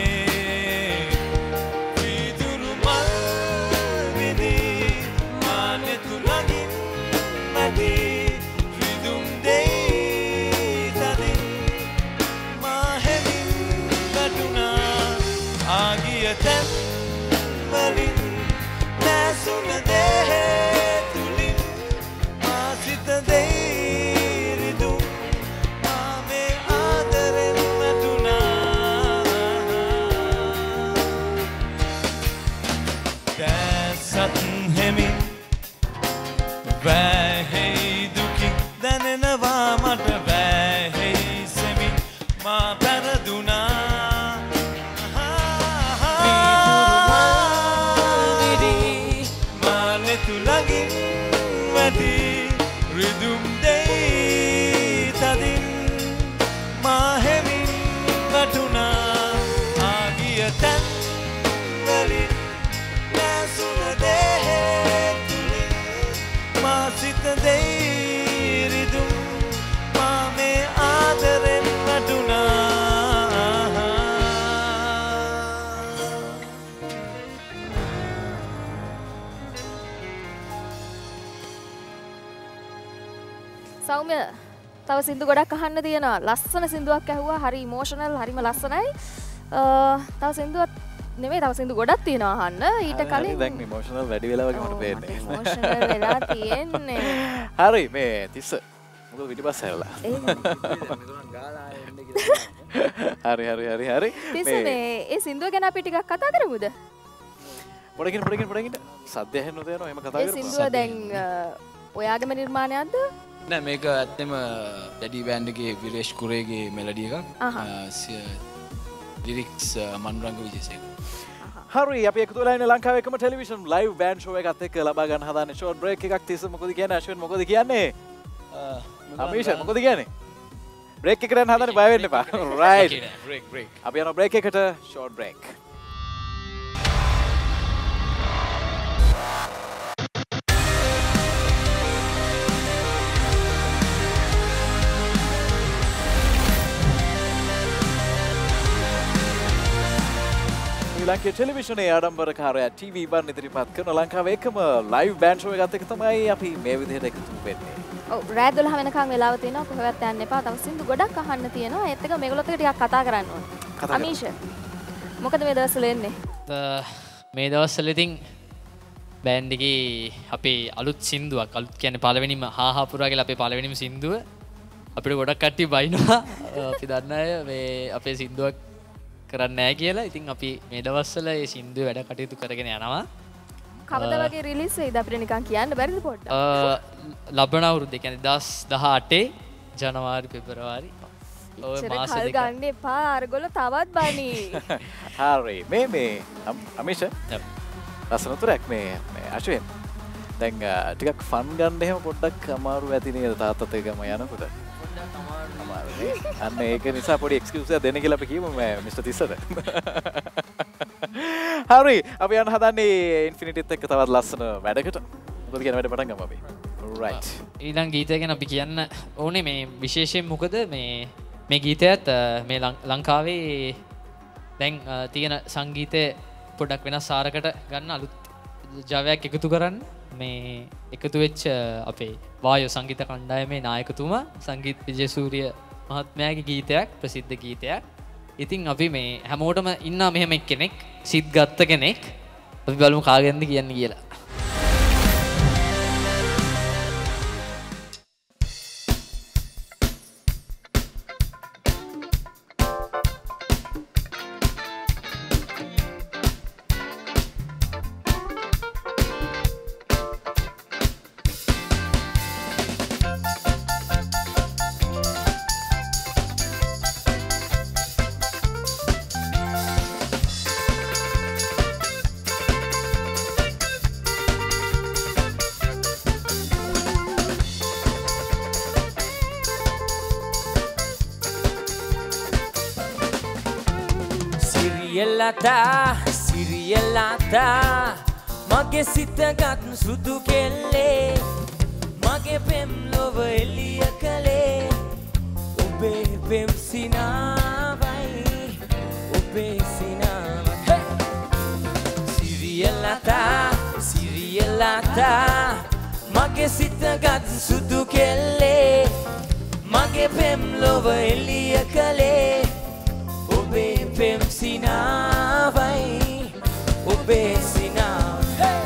[SPEAKER 9] වැහෙයි දුකින් දැනෙනවා මට වැහෙයි සෙමින් මා පැරදුනා
[SPEAKER 1] සෞම්‍ය තව සින්දු ගොඩක් අහන්න තියෙනවා. ලස්සන සින්දුවක් ඇහුවා. හරි ඉමෝෂනල්, හරිම ලස්සනයි. තව සින්දුවක් නෙමෙයි තව සින්දු ගොඩක් තියෙනවා අහන්න. ඊට කලින්
[SPEAKER 2] දැන් ඉමෝෂනල් වැඩි වෙලා වගේ මට පේන්නේ.
[SPEAKER 1] ඉමෝෂනල් වෙලා තියෙන්නේ.
[SPEAKER 2] හරි මේ තිස්ස මොකද පිටිපස්ස හැරලා. හරි හරි හරි හරි.
[SPEAKER 1] තිස්ස මේ ඒ සින්දුව ගැන අපි ටිකක් කතා කරමුද?
[SPEAKER 2] පොඩකින් පොඩකින් පොඩකින් සද්ද ඇහෙන්න දෙනවා එහෙම කතා කරමු.
[SPEAKER 1] ඒ සින්දුව දැන් ඔයාගේම නිර්මාණයක්ද?
[SPEAKER 4] නෑ මේක ඇත්තම ඩැඩි බෑන්ඩ් එකේ විරේෂ් කුරේගේ මෙලඩි එකක්. ලිරික්ස් මනුරංග විජේසේකර.
[SPEAKER 2] හරි අපි එකතු වෙලා ඉන්නේ ලංකාවේ එකම ටෙලිවිෂන් ලයිව් බෑන්ඩ් ෂෝ එකත් එක්ක ලබා ගන්න හදාන්නේ ෂෝට් බ්‍රේක් එකක් තිස්ස මොකද කියන්නේ අශ්වින් මොකද කියන්නේ? අමීෂා මොකද කියන්නේ? බ්‍රේක් එකට යන්න හදන්නේ බය වෙන්න එපා. රයිට්.
[SPEAKER 4] Break break.
[SPEAKER 2] අපි යනවා බ්‍රේක් එකට ෂෝට් බ්‍රේක්. ලංකාවේ ටෙලිවිෂනේ ආඩම්බරකාරයා ටීවී බන් ඉදිරිපත් කරන ලංකාවේ එකම ලයිව් බෑන්ඩ් ෂෝ එකත් එක්ක තමයි අපි මේ විදිහට එකතු වෙන්නේ.
[SPEAKER 1] ඔව් රාත් දොළහ වෙනකන් වෙලාව තියෙනවා කොහෙවත් යන්න එපා. තව සින්දු ගොඩක් අහන්න තියෙනවා. ඒත් එක මේගොල්ලොත් එක්ක ටිකක් කතා කරන්න ඕන. අමීෂ මොකද මේ දවස්වල එන්නේ?
[SPEAKER 8] මේ දවස්වල ඉතින් බෑන්ඩ් එකේ අපේ අලුත් සින්දුවක් අලුත් කියන්නේ පළවෙනිම හා හා පුරා කියලා අපේ පළවෙනිම සින්දුව අපිට ගොඩක් කට්ටිය බයිනවා. අපි දන්න අය මේ අපේ සින්දුවක් කරන්න නෑ කියලා. ඉතින් අපි මේ දවස්වල ඒ සින්දුව වැඩ කටයුතු කරගෙන යනවා.
[SPEAKER 1] කවද වගේ රිලීස් වෙයිද අපිට නිකන් කියන්න බැරිද පොඩ්ඩක්?
[SPEAKER 8] ලබන අවුරුද්ද කියන්නේ දෙදාස් දහඅටේ ජනවාරි පෙබරවාරි ඔය මාස දෙක
[SPEAKER 1] ගන්න එපා අරගොල්ලෝ තවත් බනි.
[SPEAKER 2] හරි මේ මේ අමීෂ ලස්සන උත්තරයක් මේ අශ්වින් දැන් ටිකක් ෆන් ගන්න එහෙම පොඩ්ඩක් අමාරු ඇති නේද තාත්තත් එක්කම යනකොට? අන්න ඒක නිසා පොඩි එක්ස්කියුස් එකක් දෙන්න කියලා අපි කියමු මිස්ටර් තිස්සට. හරි අපි යන්න හදන්නේ ඉන්ෆිනිටිත් එක්ක තවත් ලස්සන වැඩකට. මොකද කියන වැඩ පටන් ගමු අපි. රයිට්.
[SPEAKER 8] ඊළඟ ගීතය ගැන අපි කියන්න ඕනේ මේ විශේෂයෙන් මොකද මේ මේ ගීතයත් මේ ලංකාවේ දැන් තියෙන සංගීතය පොඩ්ඩක් වෙනස් සාරකට ගන්න අලුත් ජවයක් එකතු කරන්න මේ එකතු වෙච්ච අපේ වායෝ සංගීත කණ්ඩායමේ නායකතුමා සංගීත් විජේසූරිය මහත්මයාගේ ගීතයක් ප්‍රසිද්ධ ගීතයක්. ඉතින් අපි මේ හැමෝටම ඉන්නා මෙහෙම එක්කෙනෙක් සිත් ගත්ත කෙනෙක්. අපි බලමු කාගෙන්ද කියන්නේ කියලා.
[SPEAKER 5] සිරියල්ලාතා මගේ සිතගත් සුදු කෙල්ලේ මගේ පෙම් ලොව එළිය කළේ ඔබේ පෙම් සිනාවයි ඔබේ සිනාවයි සිරියල්ලාතා සිරියල්ලාතා මගේ සිතගත් සුදු කෙල්ලේ මගේ පෙම් ලොව එළිය කළේ ඔබේ පෙම් සිනාවයි ඔබේ සිනාව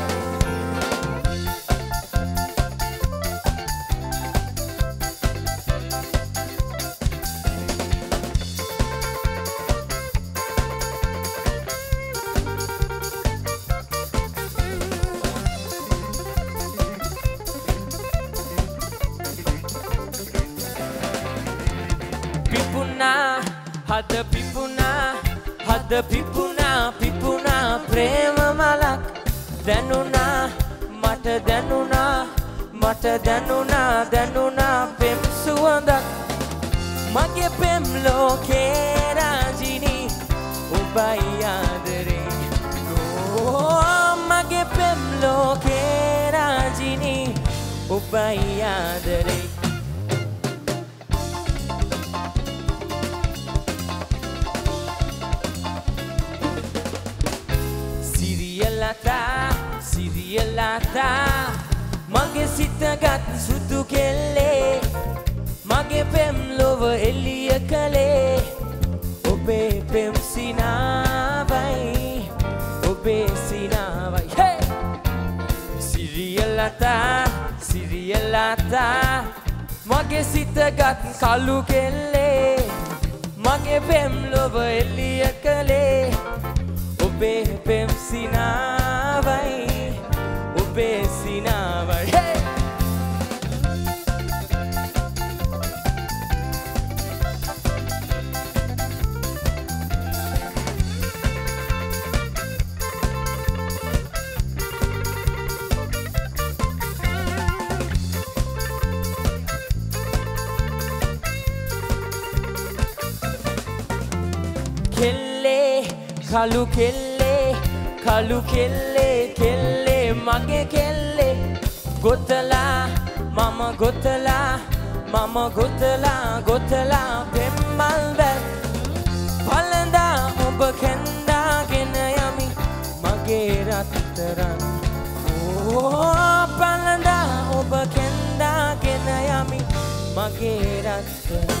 [SPEAKER 5] පිපුණා හද පිපුණා හද පිපුණා පිපුණා ප්‍රේම මලක් දැනුණා මට දැනුණා මට දැනුණා දැනුණා පෙම් සුවඳක් මගේ පෙම් ලෝකේ රාජිනි ඔබයි ආදරේ ඕ මගේ පෙම් ලෝකේ රාජිනි ඔබයි ආදරේ සිරියල්ලාතා මගේ සිතගත් සුදු කෙල්ලේ මගේ පෙම් ලොව එළිය කළේ ඔබේ පෙම් සිනාවයි ඔබේ සිනාවයි hey! සිරියලතා සිරියලතා මගේ සිතගත් කළු කෙල්ලේ මගේ පෙම් ලොව එළිය කළේ ඔබේ පෙම් සිනාවයි ඔබේ සිනාවයි hey! කලු කෙල්ලේ කලු කෙල්ලේ කෙල්ලේ මගේ කෙල්ලේ ගොතලා මම ගොතලා මම ගොතලා ගොතලා පෙම්මල් වැල් පළඳා ඔබ කැන්දාගෙන යමි මගේ රත්තරන් ඕ පළඳා ඔබ කැන්දාගෙන යමි මගේ රත්තරන්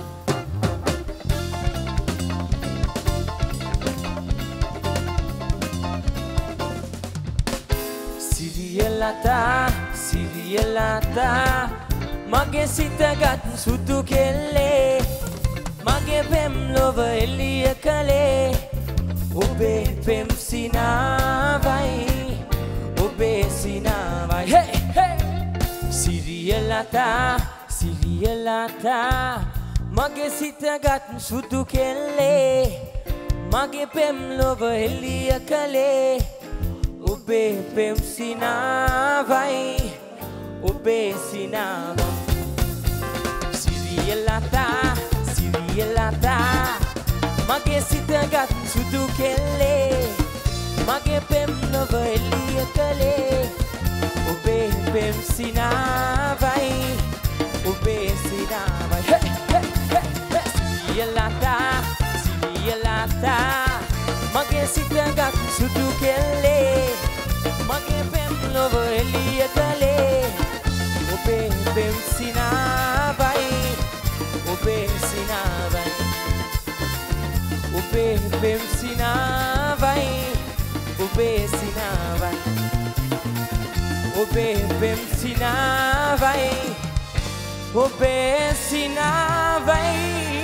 [SPEAKER 5] සිරියලතා සිරියලතා මගේ සිතගත් සුදු කෙල්ලේ මගේ පෙම් ලොව එළිය කළේ ඔබේ පෙම් සිනාවයි ඔබේ සිනාවයි hey, hey! සිරියලතා සිරියලතා මගේ සිතගත් සුදු කෙල්ලේ මගේ පෙම් ලොව එළිය කළේ ඔබේ පෙම් සිනාවයි ඔබේ සිනාවයි සිරියලතා සිරියලතා මගේ සිතගත් සුදු කෙල්ලේ මගේ පෙම් ලොව එළිය කළේ ඔබේ පෙම් සිනාවයි ඔබේ සිනාවයි hey, hey, hey, hey! සිරියලතා සිරියලතා මගේ සිතගත් සුදු කෙල්ලේ මගේ පෙම් ලොව එළිය කළේ ඔබේ පෙම් සිනාවයි ඔබේ සිනාවයි ඔබේ පෙම් සිනාවයි ඔබේ සිනාවයි ඔබේ පෙම් සිනාවයි ඔබේ සිනාවයි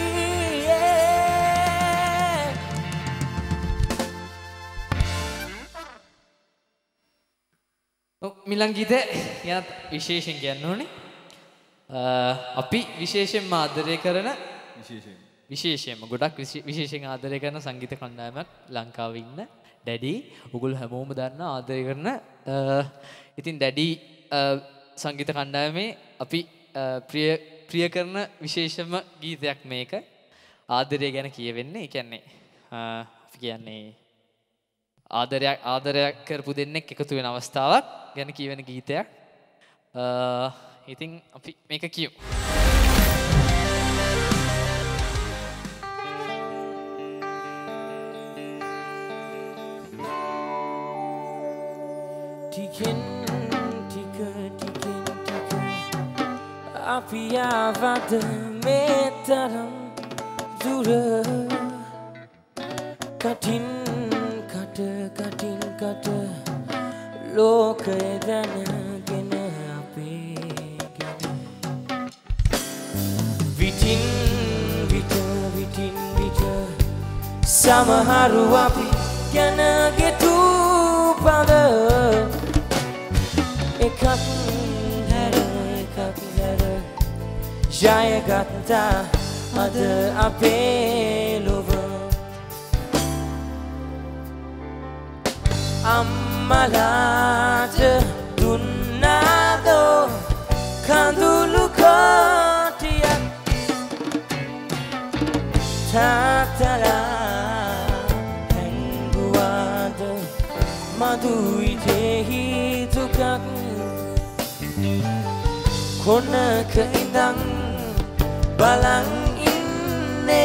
[SPEAKER 8] මිලන් ගීතේ යන විශේෂයෙන් කියන්න ඕනේ අපි විශේෂයෙන්ම ආදරය කරන විශේෂයෙන් විශේෂයෙන්ම ගොඩක් විශේෂයෙන් ආදරය කරන සංගීත කණ්ඩායමක් ලංකාවේ ඉන්න ඩැඩි උගුල් හැමෝම දන්න ආදරය කරන ඉතින් ඩැඩි සංගීත කණ්ඩායමේ අපි ප්‍රිය ප්‍රිය කරන විශේෂම ගීතයක් මේක ආදරය ගැන කියවෙන්නේ. ඒ කියන්නේ අපි කියන්නේ ආදරයක් ආදරයක් කරපු දෙන්නෙක් එකතු වෙන අවස්ථාවක් ගැන කියවෙන ගීතයක්. ඉතින් අපි මේක කියමු.
[SPEAKER 5] ටිකෙන් ටික ටිකෙන් ටික අපි ආවද මේ තරම් දුර කටින් කට කටින් කට ලෝකය දැනගෙන අපේ ගැන විටින් විට විටින් විට සමහරු අපි ගැන ගෙතු පද එකක් හැර එකක් හැර ජයගත්තා අද අපේ ලොව අම්මලාට දුන්නාදෝ කඳුළු කෝටියක් තාත්තලා හැංගුවාද මදු ඉතෙහි දුකක් කොනක ඉඳන් බලන් ඉන්නේ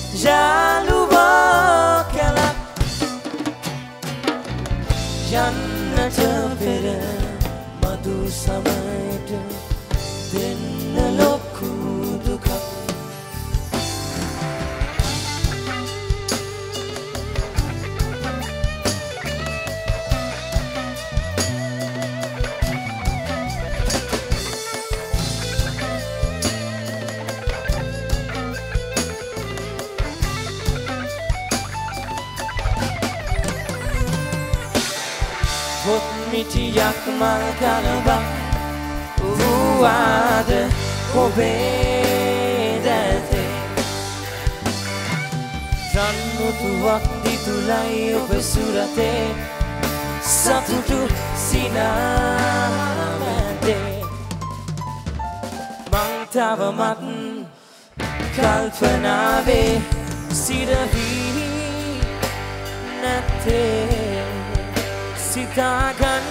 [SPEAKER 5] යාළුවෝ කලක් යන්නට පෙර මදු සමයට දෙන්න ලොකු දුකක් පොත් මිටියක් මල් කලබක් වූවාද ඔබේ දැතේ රන්මුතුවක් දිතුලයි ඔබ සුරතේ සතුටු සිනාමැදේ මං තවමත් කල්පනාවේ සිරවී නැත්තේ සිතාගන්න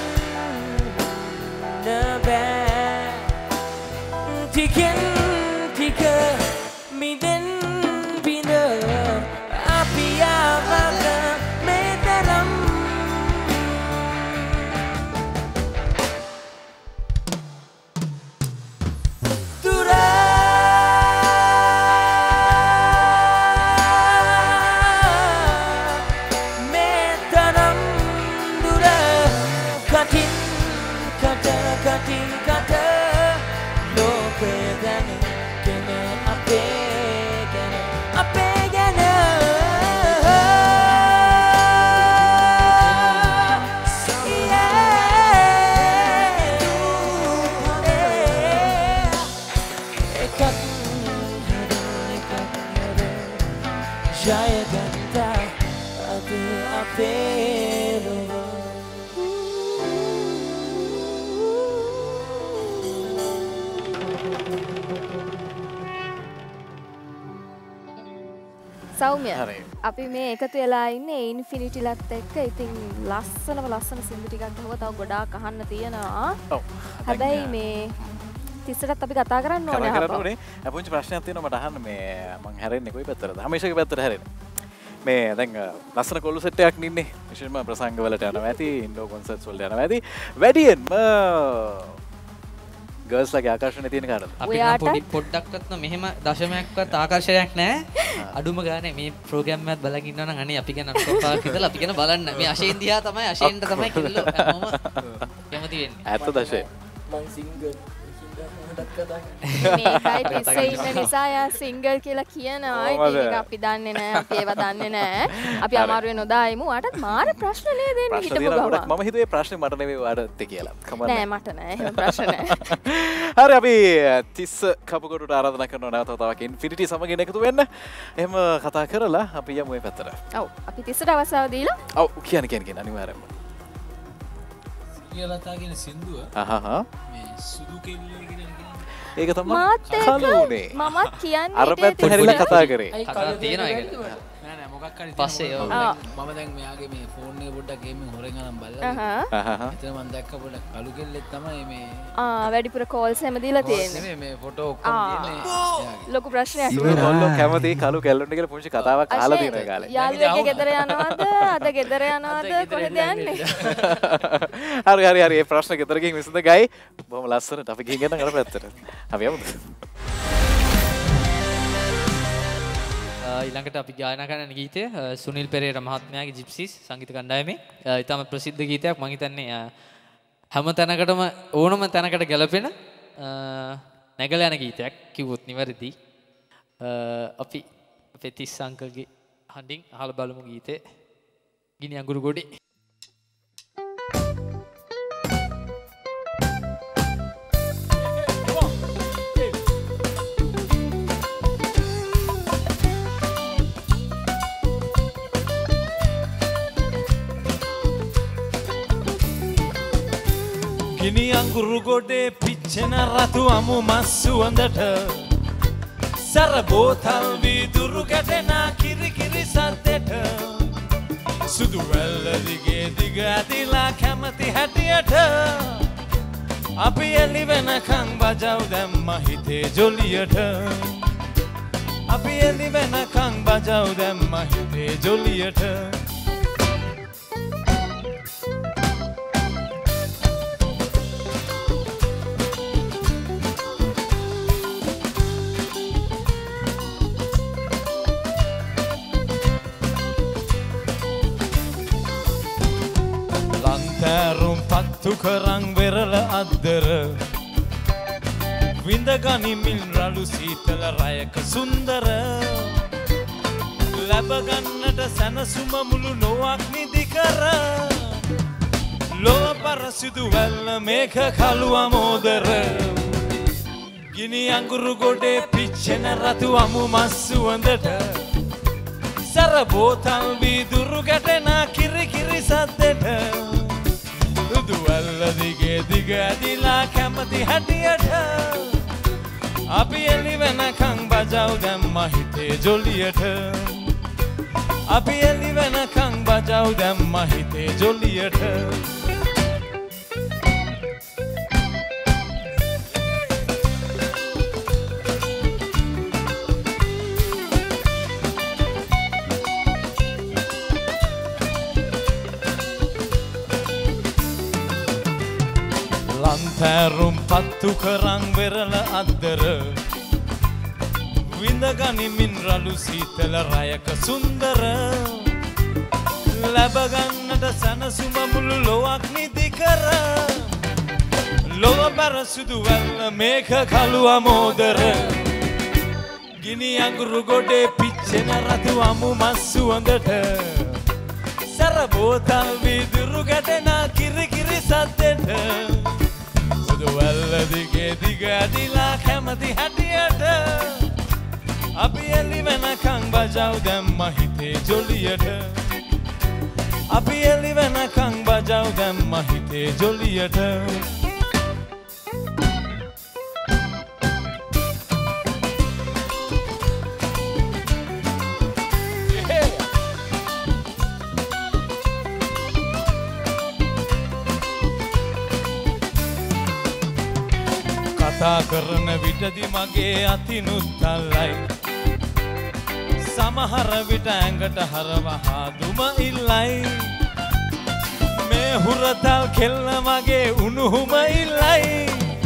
[SPEAKER 5] බෑ ටිකෙන් ටික මිදෙන් පින අපි ආවද මේ තරම් දුර මේ තරම් දුර කටින් කට කටින් කට ලෝකය ගැන ගෙන අපේ ගැන අපේ ගැන එකක් ජයගන්තා අද අපේ ලොව
[SPEAKER 1] සෞම්‍ය අපි මේ එකතු වෙලා ඉන්නේ ඉන්ෆිනිටිලත් එක්ක. ඉතින් ලස්සනම ලස්සන සින්දු ටිකක් අහුවා. තව ගොඩාක් අහන්න තියෙනවා. හැබැයි මේ තිස්සටත් අපි කතා කරන්න ඕනේ
[SPEAKER 2] කතා කරන්න ඕනේ. අපුංචි ප්‍රශ්නයක් තියෙනවා මට අහන්න. මේ මං හැරෙන්නේ කොයි පැත්තටද? හමේෂගේ පැත්තට හැරෙන්නේ. මේ දැන් ලස්සන කොල්ල සෙට් එකක් නින්නේ. විශේෂයෙන්ම ප්‍රසංග වලට යනවා ඇති, ඉන්ඩෝ කොන්සර්ට්ස් වලට යනවා ඇති. වැඩියෙන්ම ගර්ල්ස් ලගේ ආකර්ෂණය තියෙන කාටද?
[SPEAKER 8] අපි නම් පොඩි පොඩ්ඩක්වත් මෙහෙම දශමයක්වත් ආකර්ෂණයක් නැහැ. අඩුම ගානේ මේ ප්‍රෝග්‍රෑම් එකත් බලන් ඉන්නවා නම් අනේ අපි ගැන අනුකම්පාවක් හිතලා අපි ගැන බලන්න. මේ අශේන් දිහා තමයි අශේන්ට තමයි කිල්ලෝ හැමෝම කැමති වෙන්නේ.
[SPEAKER 2] ඇත්ත දශේ.
[SPEAKER 5] මං සිංගල්
[SPEAKER 1] මේකයි පිස්සේ ඉන්න නිසා යා සිංගල් කියලා කියනවා. ඉතින් ඒක අපි දන්නේ නැහැ. අපි ඒව දන්නේ නැහැ. අපි අමාරුවේ නොදායිමු. ඔයාටත් මාර ප්‍රශ්න නේද එන්නේ හිටපු ගම.
[SPEAKER 2] මම හිතුවේ ප්‍රශ්නේ මට නෙවෙයි ඔයාට කියලා.
[SPEAKER 1] නෑ මට නෑ. එහෙම ප්‍රශ්න නෑ.
[SPEAKER 2] හරි අපි තිස්ස කපුකොටුට ආරාධනා කරනවා නැවත තවක් ඉන්ෆිනිටි සමගින් එකතු වෙන්න. එහෙම කතා කරලා අපි යමු මේ පැත්තට.
[SPEAKER 1] ඔව් අපි තිස්සට අවස්ථාව දීලා.
[SPEAKER 2] ඔව් කියන්න කියන්න කියන්න අනිවාර්යයෙන්ම.
[SPEAKER 4] සියලතා කියන සින්දුව.
[SPEAKER 2] අහහ.
[SPEAKER 4] මේ සුදු කෙල්ලේ කියන
[SPEAKER 2] ඒක තමයි කලුනේ.
[SPEAKER 1] මමත් කියන්නේ
[SPEAKER 2] අර පැත්ත හැරිලා කතා කරේ.
[SPEAKER 8] කතා තියෙනවා ඒකට.
[SPEAKER 4] නෑ නෑ මොකක් හරි
[SPEAKER 8] පස්සේ
[SPEAKER 4] මම දැන් මෙයාගේ මේ ෆෝන් එක පොඩ්ඩක් ගේමින් හොරෙන් අරන් බලලා.
[SPEAKER 1] අහහ.
[SPEAKER 4] එතන මම දැක්ක පොඩ්ඩක් කලු කෙල්ලෙක් තමයි මේ
[SPEAKER 1] ආ වැඩිපුර කෝල්ස් හැම දීලා තියෙන්නේ.
[SPEAKER 4] නෙමෙයි මේ ෆොටෝ ඔක්කොම තියෙන්නේ.
[SPEAKER 1] ලොකු ප්‍රශ්නයක්.
[SPEAKER 2] ඉවරවල කැමති කලු කෙල්ලොන්ට කියලා පුංචි කතාවක් අහලා තියෙන කාලේ.
[SPEAKER 1] යාළුවෙක්ගේ ගෙදර යනවාද? අද ගෙදර යනවාද? කොහෙද යන්නේ?
[SPEAKER 2] හරි හරි හරි මේ ප්‍රශ්න ගෙදර ගිහින් විසඳ ගයි. බොහොම ලස්සනට අපි ගිහින් යන අර පැත්තට. අපි යමුද?
[SPEAKER 8] ඊළඟට අපි ගායනා කරන ගීතය සුනිල් පෙරේරා මහත්මයාගේ ජිප්සිස් සංගීත කණ්ඩායමේ ඊටම ප්‍රසිද්ධ ගීතයක්. මම හිතන්නේ හැම තැනකටම ඕනම තැනකට ගැලපෙන නැගලා යන ගීතයක් කිව්වොත් නිවැරදි. අපි අපේ තිස් අංකල්ගේ හඬින් අහලා බලමු ගීතේ ගිනි අඟුරු ගොඩේ.
[SPEAKER 9] ගිනි අඟුරු ගොඩේ පිච්චෙන රතු අමු මස් සුවඳට සර බෝතල් වීදුරු ගැටෙන කිරි කිරි සද්දෙට සුදු වැල්ල දිගේ දිග ඇදිලා කැමති හැටියට අපි එළි වෙනකන් බජව් දැම්ම හිතේ ජොලියට අපි එළි වෙනකන් බජව් දැම්ම හිතේ ජොලියට පත්තු කරන් වෙරළ අද්දර විඳ ගනිමින් රළු සීතල රයක සුන්දර ලැබ ගන්නට සැනසුම මුළු නොවක් නිදි කර ලොව පරසිදු වැල්ල මේක කළු අමෝදර ගිනි අඟුරු ගොඩේ පිච්චෙන රතු අමු මස් සුවඳට සර බෝතල් වීදුරු ගැටෙන කිරි කිරි සද්දෙට උදු වැල්ල දිගේ දිග ඇදිලා කැමති හැටියට අපි එළි වෙනකන් බජව් දැම්ම හිතේ ජොලියට අපි එළි වෙනකන් බජව් දැම්ම හිතේ ජොලියට ලන්තෑරුම් පත්තු කරන් වෙරළ අද්දර විඳ ගනිමින් රළු සීතල රයක සුන්දර ලැබ ගන්නට සැනසුම මුළු ලොවක් නිදි කර ලොව බර සුදු වැල්ල මේක කළු අමෝදර ගිනි අඟුරු ගොඩේ පිච්චෙන රතු අමු මස් සුවඳට සර බෝතල් වීදුරු ගැටෙන කිරි කිරි සද්දෙට වැල්ල දිගේ දිග ඇදිලා කැමති හැටියට අපි එළි වෙනකන් බජව් දැම්ම හිතේ ජොලියට අපි එළි වෙනකන් බජව් දැම්ම හිතේ ජොලියට කතා කරන විටදි මගේ අතිනුත් තල්ලයි සමහර විට ඇඟට හරවහා දුම ඉල්ලයි මේ හුරතල් කෙල්ල මගේ උණුහුම ඉල්ලයි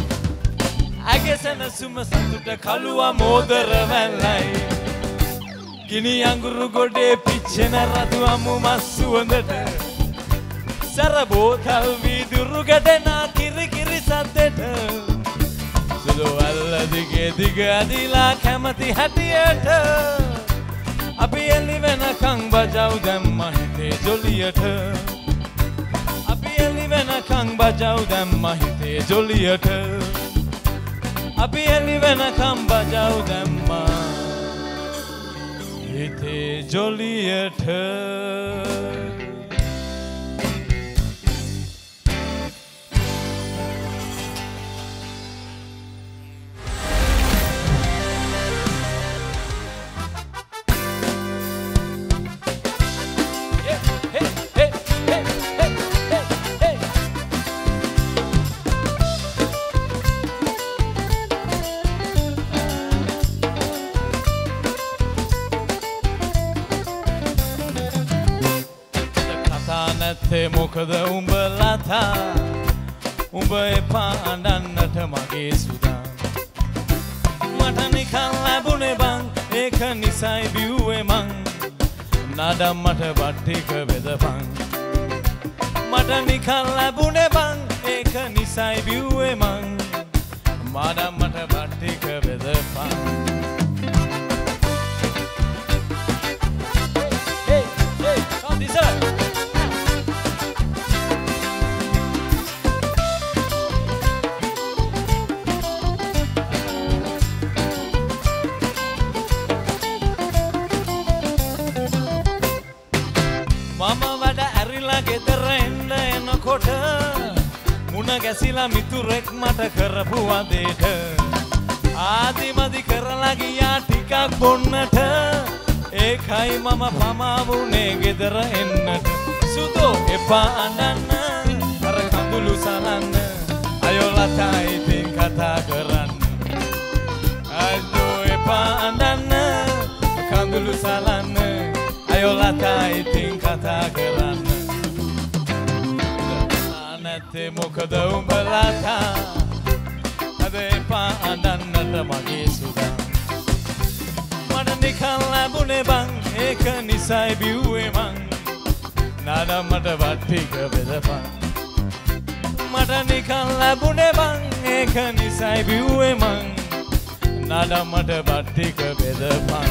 [SPEAKER 9] ඇගෙසන සුම සතුට කළුවා මෝදර වැල්ලයි ගිනි අඟුරු ගොඩේ පිච්චෙන රතු අමු මස් සුවඳට සර බෝතල් වීදුරු ගැටෙන කිරි කිරි සද්දෙට වැල්ල දිගේ දිග ඇදිලා කැමති හැටියට අපි එළි වෙනකන් බජව් දැම්ම හිතේ ජොලියට අපි එළි වෙනකන් බජව් දැම්ම හිතේ ජොලියට අපි එළි වෙනකන් බජව් දැම්ම හිතේ ජොලියට මොකද උඹ ලතා උඹ එපා අඬන්නට මගේ සුදා මට නිකන් ලැබුණේ බං ඒක නිසයි බිව්වේ මං නඩම් මට බට්ටික බෙදපන් මට නිකන් ලැබුණේ බං ඒක නිසයි බිව්වේ මං මඩම් මට බට්ටික බෙදපන් hey hey come this up ගෙදර එන්න එනකොට මුණ ගැසිලා මිතුරෙක් මට කරපු වදේට ආදිමදි කරලා ගියා ටිකක් බොන්නට ඒකයි මම පමා වුණේ ගෙදර එන්නට සුදෝ එපා අඬන්න අර කඳුළු සලන්න අයෝ ලතා ඉතින් කතා කරන්න අයෝ එපා අඬන්න කඳුළු සලන්න අයෝ ලතා ඉතින් කතා කරන්න නැත්තේ මොකද උඹ ලතා අද එපා අඬන්නට මගේ සුදා මට නිකන් ලැබුණේ බං ඒක නිසයි බිව්වේ මං නාඩම් මට වට්ටික බෙදපන් මට නිකන් ලැබුණේ බං ඒක නිසයි බිව්වේ මං නඩමට බට්ටික බෙදපන්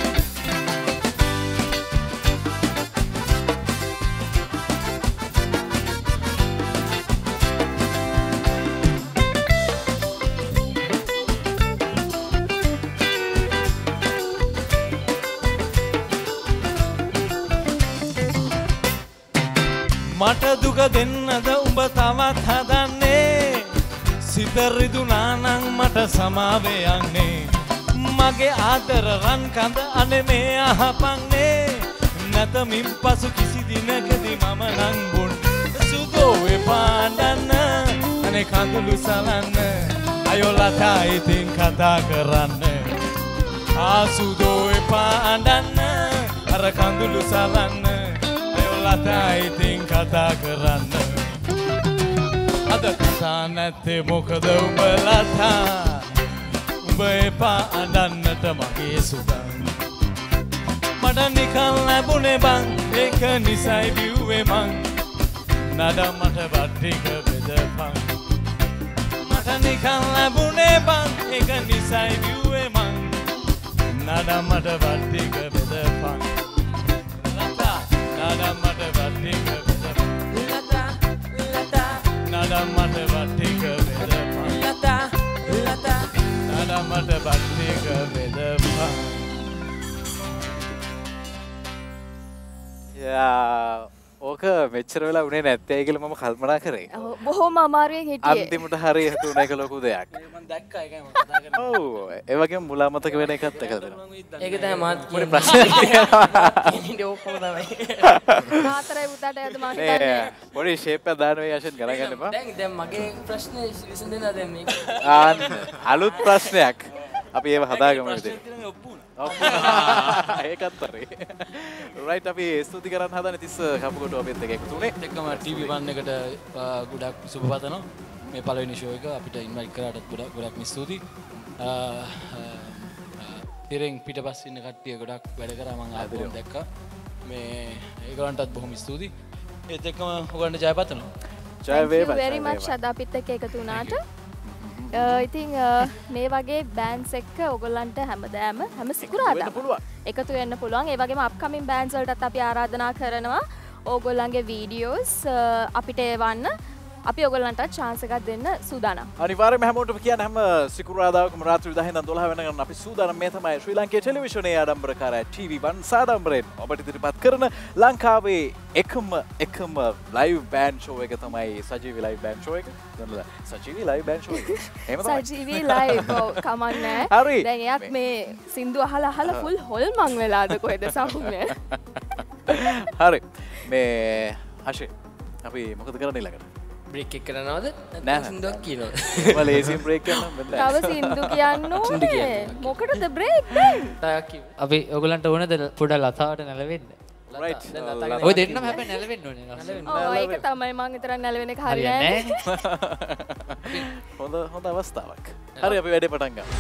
[SPEAKER 9] මට දුක දෙන්නද උඹ තවත් හදන්නේ සිත රිදුනානම් මට සමාවේ යන්නේ මගේ ආදර රන් කඳ අනේ මේ අහපන්නේ නැත මින් පසු කිසි දිනකදී මම නම් බුන් සුදෝ එපාඩන්න අනේ කඳුළු සලන්න අයෝලතා ඉතින් කතා කරන්න ආසුදෝ එපාඩන්න අර කඳුළු සලන්න අයෝලතා ඉතින් කතා කරන්න අද කතා නැත්තේ මොකද උඹලතා උඹ එපා අඬන්නට මගේ සුදන් මට නිකන් ලැබුණේ බං ඒක නිසයි බිව්වේ මං නඩ මට බට්ටික බෙදපන් මට නිකන් ලැබුණේ බං ඒක නිසයි බිව්වේ මං නඩ මට බට්ටික බෙදපන් ලතා නඩ මට බට්ටික බෙදපන් ලතා ලතා නඩ මට බට්ටික බෙදපන් ලතා ලතා නඩ මට බට්ටික බෙදපන්
[SPEAKER 2] යා ඕක මෙච්චර වෙලා උනේ නැත්තේ කියලා මම කල්පනා කරේ.
[SPEAKER 1] බොහොම අමාරුවෙන් හිටියේ.
[SPEAKER 2] අන්තිමට හරි හිතුණ එක ලොකු දෙයක්.
[SPEAKER 4] මම දැක්කා ඒකයි මම කතා කරන්නේ.
[SPEAKER 2] ඔව් ඒ වගේම මුලා මතක වෙන එකත් එකද දෙනවා.
[SPEAKER 5] ඒක තමයි මාත්
[SPEAKER 2] පොඩි ප්‍රශ්නයක් තියෙනවා.
[SPEAKER 5] ඉන්නේ ඔක්කොම තමයි.
[SPEAKER 1] හතරයි පුතාට යද මම හිතන්නේ.
[SPEAKER 2] පොඩි ෂේප් එක දාන වෙයි ආශෙන් ගණන් ගන්න එපා.
[SPEAKER 5] දැන් දැන් මගේ ප්‍රශ්නේ විසඳෙන්න දැන් මේක.
[SPEAKER 2] ආ අලුත් ප්‍රශ්නයක්. අපි ඒව හදාගමු ඉතින්. ඒකත් හරි. රයිට් අපි ස්තුති කරන්න හදන තිස්ස කපුකොටුව අපිත් එක්ක එකතු වුණේ.
[SPEAKER 4] එක්කම ටීවී වන් එකට ගොඩක් සුබ පතනවා. මේ පළවෙනි ෂෝ එක අපිට ඉන්වයිට් කරාටත් ගොඩක් ගොඩක් ස්තුතියි. තිරෙන් පිටපස්සේ ඉන්න කට්ටිය ගොඩක් වැඩ කරා මම ආපහු දැක්කා. මේ ඒගොල්ලන්ටත් බොහොම ස්තුතියි. ඒත් එක්කම ඔයගොල්ලන්ට ජය පතනවා.
[SPEAKER 2] ජය වේවා.
[SPEAKER 1] very much අද අපිත් එක්ක එකතු වුණාට. ඉතින් මේ වගේ බෑන්ඩ්ස් එක්ක ඔයගොල්ලන්ට හැමදාම හැම සිකුරාදාම එකතු වෙන්න පුළුවන්. ඒ වගේම අප්කමින් බෑන්ඩ්ස් වලටත් අපි ආරාධනා කරනවා ඕගොල්ලන්ගේ වීඩියෝස් අපිට එවන්න. අපි ඔයගොල්ලන්ට chance එකක් දෙන්න සූදානම්.
[SPEAKER 2] අනිවාර්යයෙන්ම හැමෝටම කියන්න හැම සිකුරාදාකම රාත්‍රී දහ ඉඳන් දොළහ වෙනකන් අපි සූදානම්. මේ තමයි ශ්‍රී ලංකේ ටෙලිවිෂනයේ ආඩම්බරකාරය ටීවී වන් සාඩම්බරෙන් ඔබට ඉදිරිපත් කරන ලංකාවේ එකම එකම ලයිව් බෑන්ඩ් ෂෝ එක තමයි සජීවී ලයිව් බෑන්ඩ් ෂෝ එක. දන්නවද? සජීවී ලයිව් බෑන්ඩ් ෂෝ එක. එහෙම තමයි.
[SPEAKER 1] සජීවී ලයිව් ඔව් කමන්නේ.
[SPEAKER 2] හරි.
[SPEAKER 1] දැන් එයාත් මේ සින්දු අහලා අහලා ෆුල් හොල්මන් වෙලාද කොහෙද සමුනේ.
[SPEAKER 2] හරි. මේ අශේ අපි මොකද කරන්නේ ඊළඟට?
[SPEAKER 5] බ්‍රේක් එක කරනවද?
[SPEAKER 2] නෑ
[SPEAKER 5] සින්දුවක් කියනවද?
[SPEAKER 2] මම ලේසියෙන් බ්‍රේක් කරන්න බෑ.
[SPEAKER 1] තව සින්දු කියන්න ඕනේ. මොකටද බ්‍රේක් දැන්?
[SPEAKER 8] අපි ඔයගලන්ට ඕනද පොඩ ලතාවට නැලවෙන්න?
[SPEAKER 2] රයිට්.
[SPEAKER 8] ඔය දෙන්නම හැබැයි නැලවෙන්න ඕනේ.
[SPEAKER 1] ඔව් ඒක තමයි මං විතරක් නැලවෙන එක හරියන්නේ නැහැ.
[SPEAKER 2] හොඳ හොඳ අවස්ථාවක්. හරි අපි වැඩේ පටන් ගමු.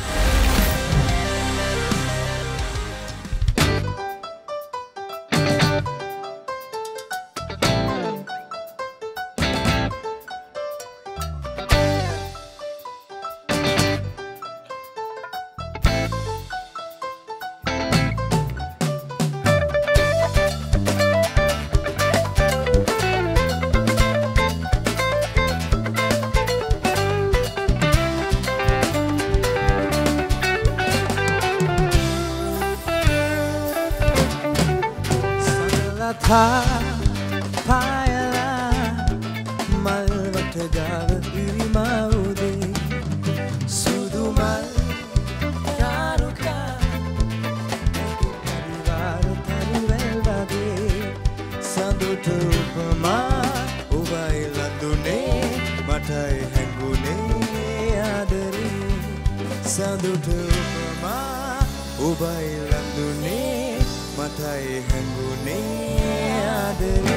[SPEAKER 3] පායලා මල්වට ගාව ඉරිමවුදේ සුදු මල් කාරුකා පරිවාර තරුවැල් වගේ සඳුට උපමා ඔබයි ලඳුනේ මටයි හැඟුනේ ආදරේ සඳුට උපමා ඔබයි ලඳුනේ මටයි හැඟුනේ ආදරේ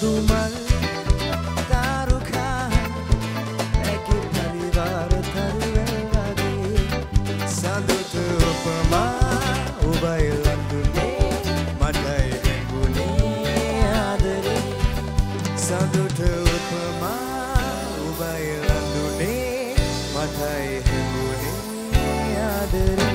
[SPEAKER 3] සුදුමල් තාරුකා ඇගේ පරිවාර තරුවල් වගේ සඳුට උපමා ඔබයි ලඳුනේ මටයි හැඟුනේ ආදරේ සඳුට උපමා ඔබයි ලඳුනේ මටයි හැඟුනේ ආදරේ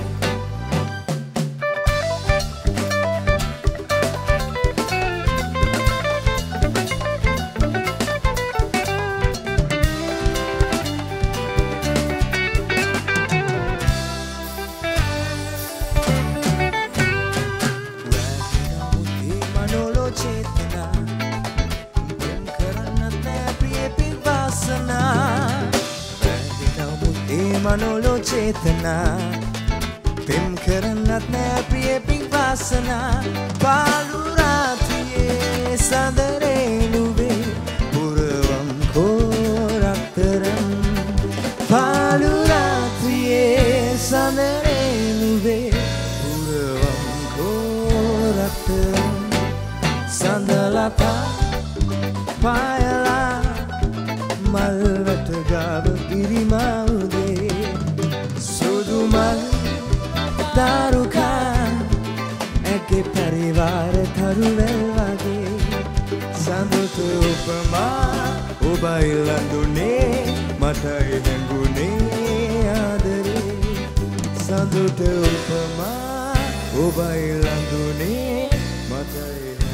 [SPEAKER 3] Manolo chetna pem karanat na priye ping vasana palu ratiye sadare nuve puravam koraktaram palu ratiye sadare nuve puravam koraktaram sandalata payala malvat gav girimaude සුදුමල් Taruka ඇගේ පරිවාර තරුවැල් වගේ සඳුතු උපමා ඔබයි ලඳුනේ මටයි හැඟුනේ ආදරේ සඳුතු උපමා ඔබයි ලඳුනේ මටයි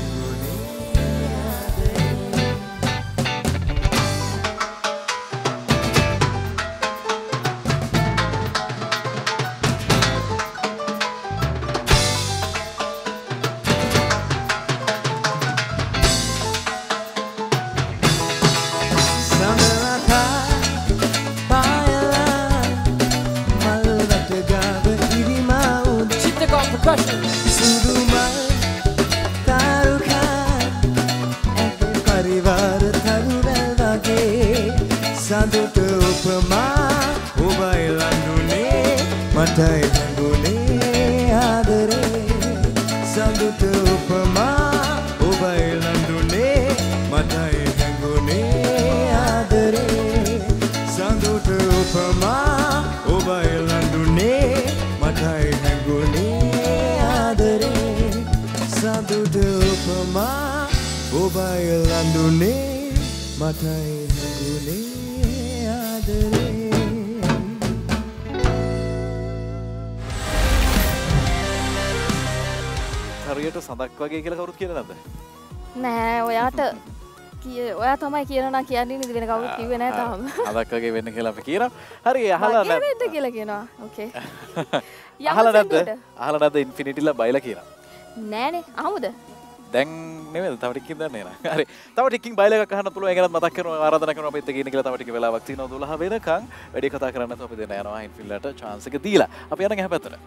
[SPEAKER 3] සුදුමල් තාරුකා ඇගේ පරිවාර තරුවැල් වගේ සඳුට උපමා ඔබයි ලඳුනේ මටයි හැඟුනේ ආදරේ සඳුට උපමා ඔබයි ලඳුනේ මටයි හැඟුනේ ආදරේ සඳුට උපමා ඔබයි ලඳුනේ මටයි හැඟුනේ සඳුට උපමා ඔබයි ලඳුනේ මටයි හැඟුනේ ආදරේ
[SPEAKER 2] හරියට සඳක් වගේ කියලා කවුරුත් කියන්නේ නැද්ද?
[SPEAKER 1] නෑ ඔයාට ඔයා තමයි කියනවා කියන්නේ නේද වෙන කවුරුත් කිව්වේ නෑ තාම.
[SPEAKER 2] සඳක් වගේ වෙන්න කියලා අපි කියනවා. හරි අහලා නැද්ද?
[SPEAKER 1] නේද කියලා කියනවා. ඕකේ.
[SPEAKER 2] අහලා නැද්ද? අහලා නැද්ද ඉන්ෆිනිටිලා බයිලා කියලා?
[SPEAKER 1] නෑනේ අහමුද?
[SPEAKER 2] දැන් නෙමෙයි තව ටිකකින් දන්නේ නැහැ. හරි. තව ටිකකින් බයිලා එකක් අහන්න පුළුවන්. ඒකවත් මතක් කරනවා ආරාධනා කරනවා අපිත් එක්ක ඉන්න කියලා. තව ටික වෙලාවක් තියෙනවා දොළහ වෙනකන්. වැඩි කතා කරන්න නැතුව අපි දෙන්න යනවා ඉන්ෆිනිටිලාට chance එක දීලා. අපි යනවා එහා පැත්තට.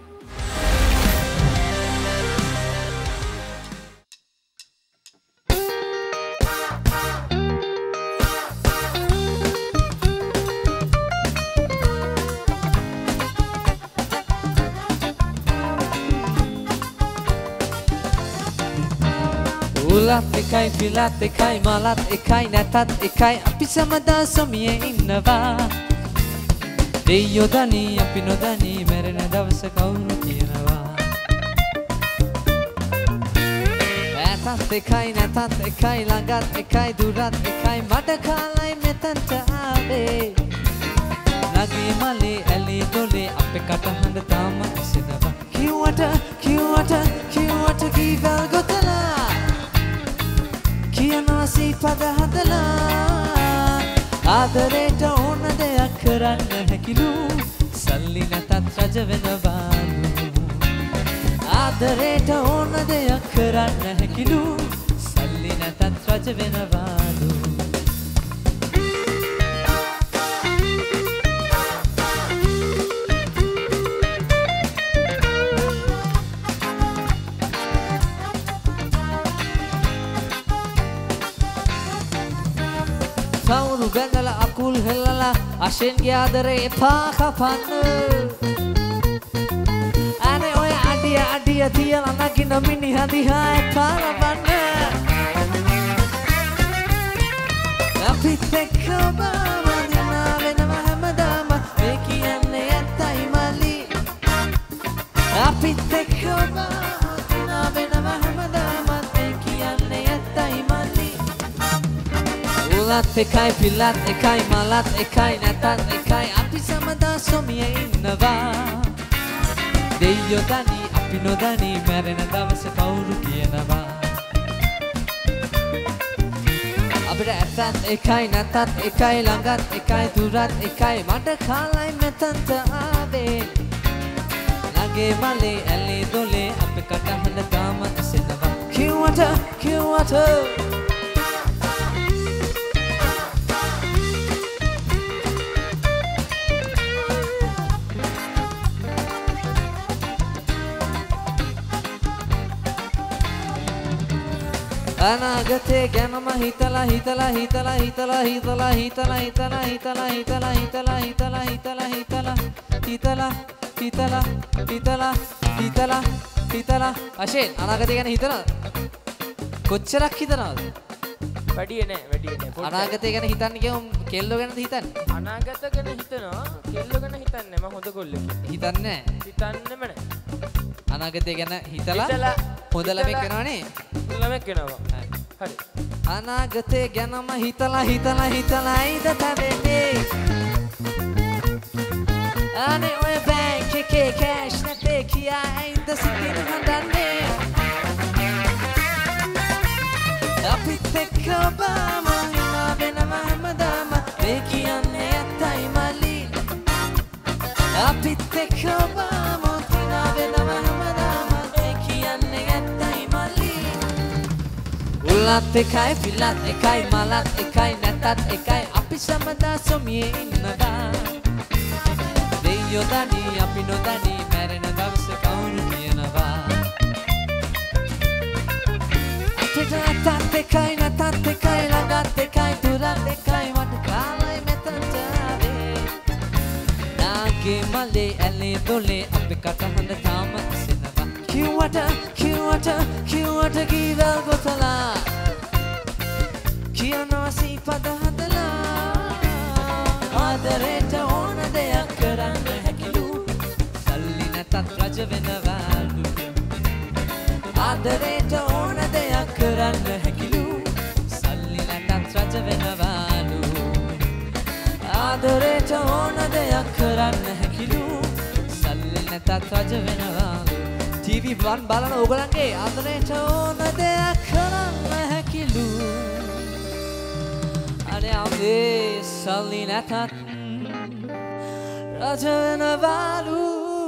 [SPEAKER 10] උලත් එකයි පිලත් එකයි මලත් එකයි නැතත් එකයි අපි සමදා සොමියේ ඉන්නවා දෙයියෝ දනී අපි නොදනී මැරෙන දවස කවුරු කියනවා ඇතත් එකයි නැතත් එකයි ළඟත් එකයි දුරත් එකයි මට කාලයි මෙතන්ට ආවේ නගේ මලේ ඇලේ දොලේ අපේ කටහඬ තාම ඇසෙනවා කිව්වට කිව්වට කිව්වට කීවල් ගොතලා කියනවා සීපද හදලා ආදරේට ඕන දෙයක් කරන්න හැකිලු සල්ලි නැතත් රජ වෙනවාලු ආදරේට ඕන දෙයක් කරන්න හැකිලු සල්ලි නැතත් රජ වෙනවාලු කවුරු බැඳලා අකුල් හෙල්ලලා අශෙන්ගේ ආදරේ එපා කපන්න අනේ ඔය අඩිය අඩිය තියලා නගින මිනිහා දිහා එපා ලබන්න අපිත් එක්ක ඔබ වඳිනා වෙනවා හැමදාම මේ කියන්නේ ඇත්තයි මල්ලි අපිත් එක්ක ඔබ වඳිනා වෙනවා හැමදාම මේ කියන්නේ ඇත්තයි මල්ලි උලත් එකයි පිල්ලත් එකයි මලත් එකයි නැතත් එකයි අපි සමදා සොමියේ ඉන්නවා දෙයියෝ දනි අපි නොදනි මැරෙන දවස කවුරු කියනවා අපිට ඇත්තත් එකයි නැතත් එකයි ළඟත් එකයි දුරත් එකයි මට කාලයි මෙතනට ආවේ ළඟේ මලේ ඇලේ දොලේ අපේ කටහඬ තාම ඇසෙනවා කිව්වට කිව්වට අනාගතේ ගැනම හිතලා හිතලා හිතලා හිතලා හිතලා හිතලා හිතලා හිතලා හිතලා හිතලා හිතලා හිතලා හිතලා හිතලා හිතලා හිතලා හිතලා හිතලා අශේන් අනාගතේ ගැන හිතනවද කොච්චරක් හිතනවද
[SPEAKER 5] වැඩිය නෑ වැඩිය නෑ
[SPEAKER 10] අනාගතේ ගැන හිතන්නේ කියමු කෙල්ලෝ ගැනද හිතන්නේ
[SPEAKER 5] අනාගත ගැන හිතනවා කෙල්ලෝ ගැන හිතන්නේ මම හොඳ කොල්ලෙක්
[SPEAKER 10] හිතන්නේ
[SPEAKER 5] හිතන්නෙම නෑ
[SPEAKER 10] අනාගතේ ගැන හිතලා හොඳ ළමෙක් වෙනවනේ
[SPEAKER 5] ළමෙක් වෙනවා හරි
[SPEAKER 10] අනාගතේ ගැනම හිතලා හිතලා හිතලා ඉඳ තවෙන්නේ අනේ ඔය බැංක් එකේ කෑෂ් නැතේ කියා ඉඳ සිටින හදන්නේ අපිත් එක්ක ඔබ මං වෙනම හැමදාම මේ කියන්නේ ඇත්තයි මල්ලි අපිත් එක්ක ඔබ මං වෙනම හැමදාම මේ කියන්නේ ඇත්තයි මල්ලි උලත් එකයි පිලත් එකයි මලත් එකයි නැතත් එකයි අපි සමදා සොමියේ ඉන්නවා දෙයියෝ දනි අපි නොදනි මැරෙන දවස කවුරු කියනවා අපිට නැතත් එකයි නැතත් එකයි ළඟත් එකයි දුරත් එකයි මට කාලයි මෙතනට ආවේ නාගේ මලේ ඇලේ දොලේ අපේ කටහඬ තාම ඇසෙනවා කිව්වට කිව්වට කිව්වට කීවල් ගොතලා කියනවා සීපද හදලා ආදරේට ඕන දෙයක් කරන්න හැකිලු සල්ලි නැතත් රජ වෙනවාලු ආදරේට ඕන දෙයක් කරන්න හැකිලු සල්ලි නැතත් රජ වෙනවාලු ආදරේට ඕන දෙයක් කරන්න හැකිලු සල්ලි නැතත් රජ වෙනවාලු ටීවී වන් බලන ඕගලන්ගේ ආදරේට ඕන දෙයක් කරන්න හැකිලු අනේ අපේ සල්ලි නැතත් රජ වෙනවාලු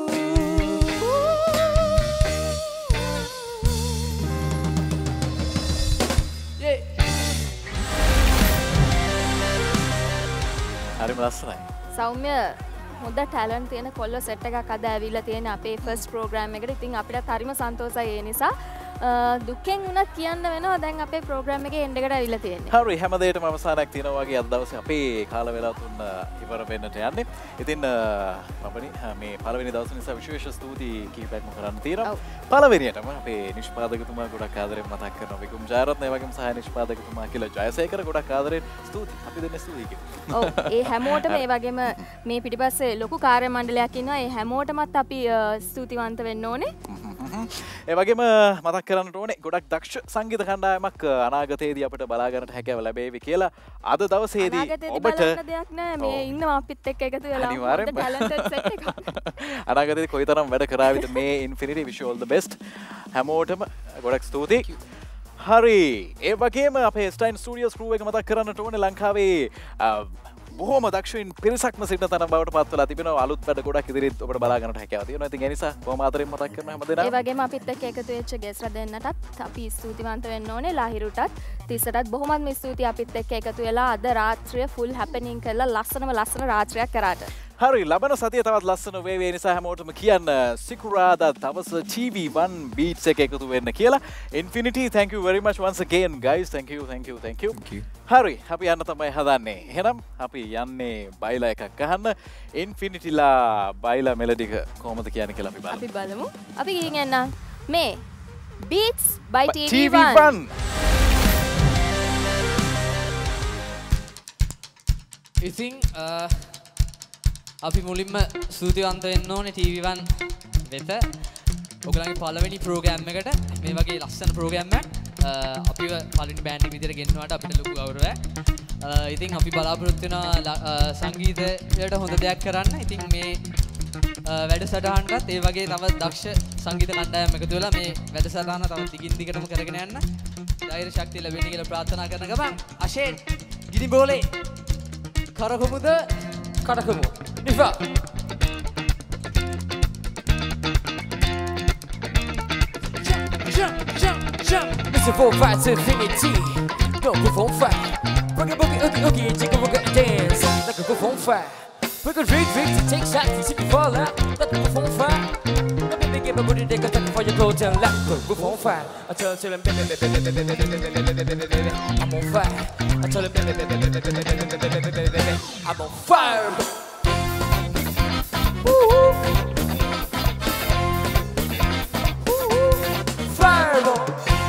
[SPEAKER 2] හරිම ලස්සනයි
[SPEAKER 1] සෞම්‍ය හොඳ ටැලන්ට් තියෙන කොල්ල සෙට් එකක් අද ඇවිල්ලා තියෙන අපේ ෆස්ට් ප්‍රෝග්‍රෑම් එකට. ඉතින් අපිටත් හරිම සන්තෝෂයි ඒ නිසා. දුකෙන් වුණත් කියන්න වෙනවා දැන් අපේ ප්‍රෝග්‍රෑම් එකේ එන්ඩ් එකට ඇවිල්ලා තියෙන්නේ.
[SPEAKER 2] හරි හැමදේටම අවසානයක් තියෙනවා වගේ අද දවසේ අපේ කාල වේලාව තුන ඉවර වෙන්නට යන්නේ. ඉතින් මමනි මේ පළවෙනි දවසේ නිසා විශේෂ ස්තුති කීපයක්ම කරන්න තියෙනවා. පළවෙනියටම අපේ නිෂ්පාදකතුමා ගොඩක් ආදරෙන් මතක් කරනවා. විකුම් ජයරත්න ඒ වගේම සහාය නිෂ්පාදකතුමා කියලා ජයසේකර ගොඩක් ආදරෙන් ස්තුති. අපි දෙන්නේ ස්තුති කියනවා.
[SPEAKER 1] ඔව් ඒ හැමෝටම ඒ වගේම මේ පිටිපස්සේ ලොකු කාර්ය මණ්ඩලයක් ඉන්නවා. ඒ හැමෝටමත් අපි ස්තුතිවන්ත වෙන්න ඕනේ.
[SPEAKER 2] ඒ වගේම මතක් කරන්නට ඕනේ ගොඩක් දක්ෂ සංගීත කණ්ඩායමක් අනාගතයේදී අපිට බලා ගන්නට හැකියාව ලැබේවි කියලා අද දවසේදී ඔබට
[SPEAKER 1] දෙයක් නෑ මේ ඉන්නවා අපිත් එක්ක එකතු වෙලා
[SPEAKER 2] අනිවාර්යෙන්ම
[SPEAKER 1] ටැලන්ටඩ් සෙට් එකක්
[SPEAKER 2] අනාගතයේදී කොයිතරම් වැඩ කරාවිද මේ infinity wish all the best හැමෝටම ගොඩක් ස්තුතියි හරි ඒ වගේම අපේ ස්ටයින් ස්ටුඩියෝස් ක්‍රූ එක මතක් කරන්නට ඕනේ ලංකාවේ බොහොම දක්ෂයින් පිරිසක්ම සිටින තරම් බවට පත් වෙලා තිබෙනවා අලුත් වැඩ ගොඩක් ඉදිරියට ඔබට බලා ගන්නට හැකියාව තියෙනවා. ඉතින් ඒ නිසා කොහොම ආදරෙන් මතක් කරනවා හැමදේම.
[SPEAKER 1] ඒ වගේම අපිත් එක්ක එකතු වෙච්ච ගෙස්ර දෙන්නටත් අපි ස්තුතිවන්ත වෙන්න ඕනේ. ලාහිරුටත් තිස්සටත් බොහොමත්ම ස්තුතියි අපිත් එක්ක එකතු වෙලා අද රාත්‍රිය ෆුල් හැපනින් කරලා ලස්සනම ලස්සන රාත්‍රියක් කරාට.
[SPEAKER 2] හරි ලබන සතිය තවත් ලස්සන වේවේ නිසා හැමෝටම කියන්න සිකුරාදා දවස T V one beats එක එකතු වෙන්න කියලා. Infinity thank you very much once again guys. Thank you thank you thank you.
[SPEAKER 6] Thank you.
[SPEAKER 2] හරි අපි යන්න තමයි හදන්නේ. එහෙනම් අපි යන්නේ බයිලා එකක් අහන්න. Infinityලා බයිලා මෙලඩි එක කොහොමද කියන්නේ කියලා අපි බලමු.
[SPEAKER 1] අපි බලමු. අපි ගිහින් යන්න මේ Beats by T V one.
[SPEAKER 8] ඉතින් අපි මුලින්ම ස්තුතිවන්ත වෙන්න ඕනේ ටීවී වන් වෙත. ඔයගලගේ පළවෙනි ප්‍රෝග්‍රෑම් එකට මේ වගේ ලස්සන ප්‍රෝග්‍රෑම් එකක් අපිව පළවෙනි බෑන්ඩ් එක විදිහට ගෙන්නනවාට අපිට ලොකු ගෞරවයක්. ඉතින් අපි බලාපොරොත්තු වෙනවා සංගීතයට හොඳ දෙයක් කරන්න. ඉතින් මේ වැඩසටහනටත් ඒ වගේ තව දක්ෂ සංගීත කණ්ඩායම් එකතු වෙලා මේ වැඩසටහන තව දිගින් දිගටම කරගෙන යන්න ධෛර්ය ශක්තිය ලැබෙන්න කියලා ප්‍රාර්ථනා කරන ගමන් අෂේන් ගිනි බෝලේ කරකමුද කඩකමු නිෆා
[SPEAKER 5] Listen for fight to infinity. Go go for fight. Boogie boogie oogie oogie, jiggle boogie dance like a go for fight. We could drink drink to take shots to see you fall out like a go for fight. Let me give a booty take a take for your coat and let go go for fight. I tell tell him baby baby baby baby baby baby I'm on fire. I tell him baby baby baby baby baby baby baby I'm on fire. Woo Fireball.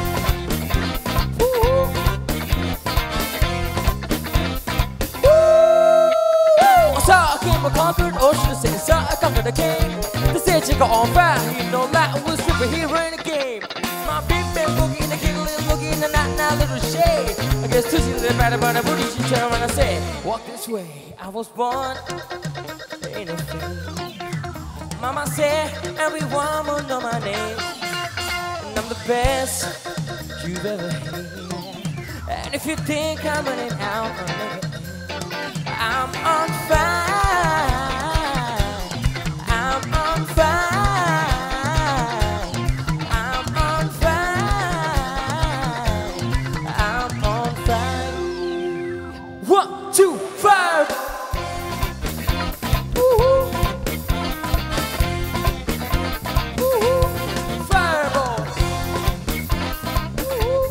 [SPEAKER 5] I conquered ocean, say so I conquered the king. The stage you go on fire, you know that was superhero in the game. My big man boogie in the king, little boogie in the night, now little shade. I guess two seasons in the but I booty, she turned when I said, walk this way, I was born. There ain't no fear. Mama said, everyone will know my name. And I'm the best you've ever had. And if you think I'm running out, I'm never I'm on fire. I'm on fire. I'm on fire. I'm on fire. One, two, five. Woo-hoo. Woo-hoo. Fireball. Woo-hoo.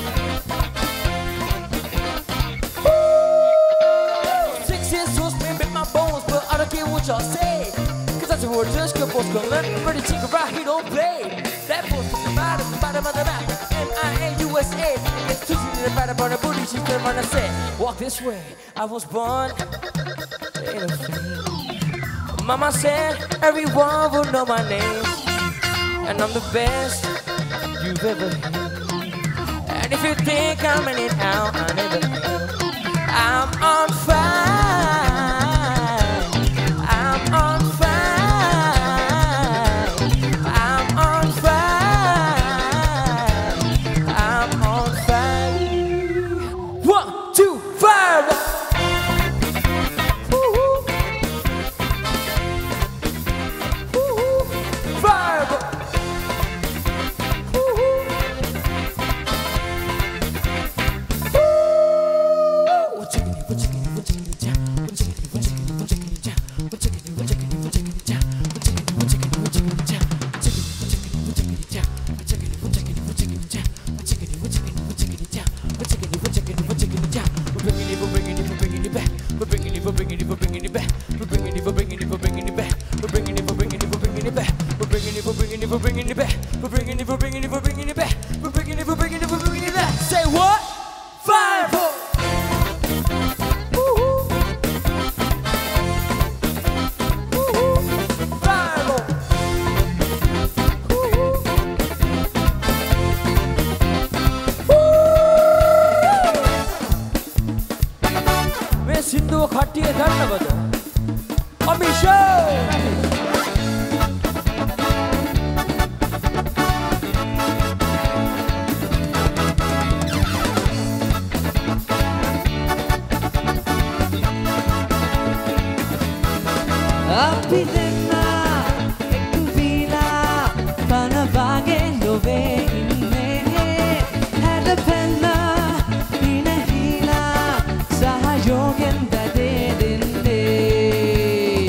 [SPEAKER 5] I don't care what y'all say, cause that's a word just good boys gonna learn. Pretty chicken right, he don't play. That boy's from the bottom, the bottom of the map. M I A U S A. It's twisted in the bottom of the booty, she's gonna run and say, walk this way, I was born. Ain't no fame. Mama said, everyone will know my name. And I'm the best you've ever had. And if you think I'm in it out, I never will. I'm on fire. I'm on fire. I'm on fire. I'm on fire. One, two, five. Woo-hoo. Woo-hoo. Five. Woo-hoo. What you gonna, what you gonna, what you gonna, what you gonna, what you gonna, what you gonna, Say what? Five. සින්දුව කට්ටිය දන්නවද? අමිෂෝ!
[SPEAKER 10] අපි දෙන්න එක්තු වීලා පන වගේ ලොවේ ඉන්නේ හැඩ පෙන්න පිනහිලා සහයෝගෙන් බැදේ දෙන්නේ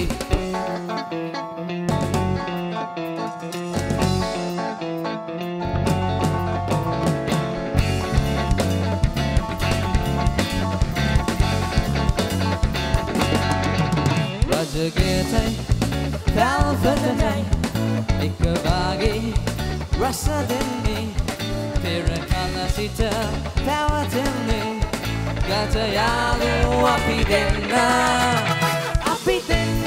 [SPEAKER 10] රජගෙතයි පැල්පතයි එක වගේ රස දෙන්නේ පෙර කල සිට පැවතෙන්නේ ගත යාලු අපි දෙන්න අපි දෙන්න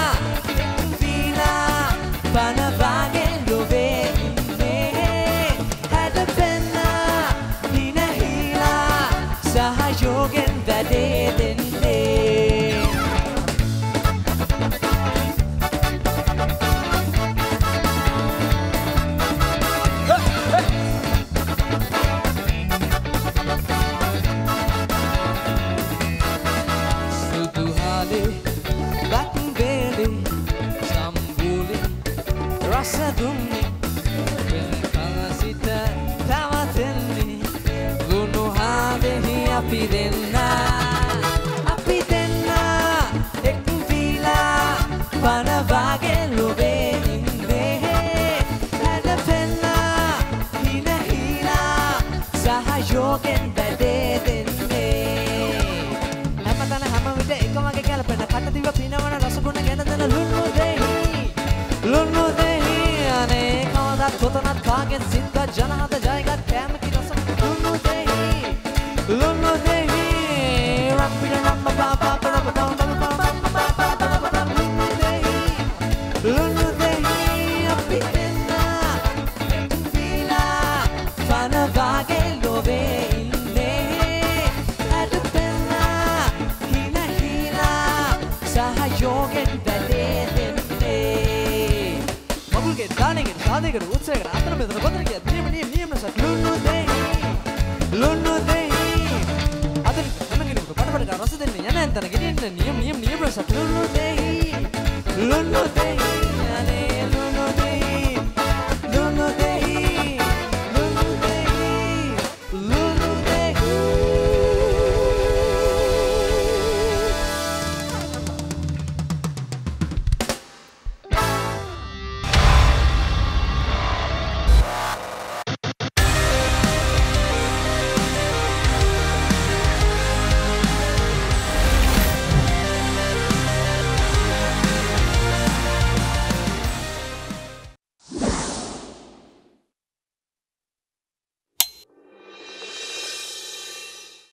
[SPEAKER 10] වීලා පනවාගේ ලොවේ ඉන්නේ හැඩපෙන්න දිනහිලා සහයෝගෙන් වැඩේ දෙන්නේ Rasadumi, Kalasita, Tavateni, Lunu Hadehi, Apidena, Apidena, Ekvila, Panavage, Lubene, Hadapena, Hina Hila, Sahajoken, Badene. Hamatana Hamavita, Ekamaka Calapena, Katativa Pinavana, Rasakuna, Ganadana, Lunu Dehi, Lunu Dehi. කවදත් කොතනත් කාගෙත් සිත්ගත් ජනහත ජයගත් කෑමකි රස ලුණු දෙහි ලුණු දෙහි රම්පිට රම්ම පාපා පරපටම් ලුණු දෙහි ලුණු දෙහි අපි දෙන්න පීලා පනවාගේ ලොවේ ඉන්නේ ඇඩපෙන්න හින හිලා සහයෝගෙන් වැඩේ දෙන්නේ මගුල්ගේ දානෙගෙන් सादेकर उत्साह आतन में तो बदल गया नियम नियम नियम ना लुन्नु दे लुन्नु दे आतन नमगे को पट पट का रस देने याना अंतर के नियम नियम नियम ना लुन्नु दे लुन्नु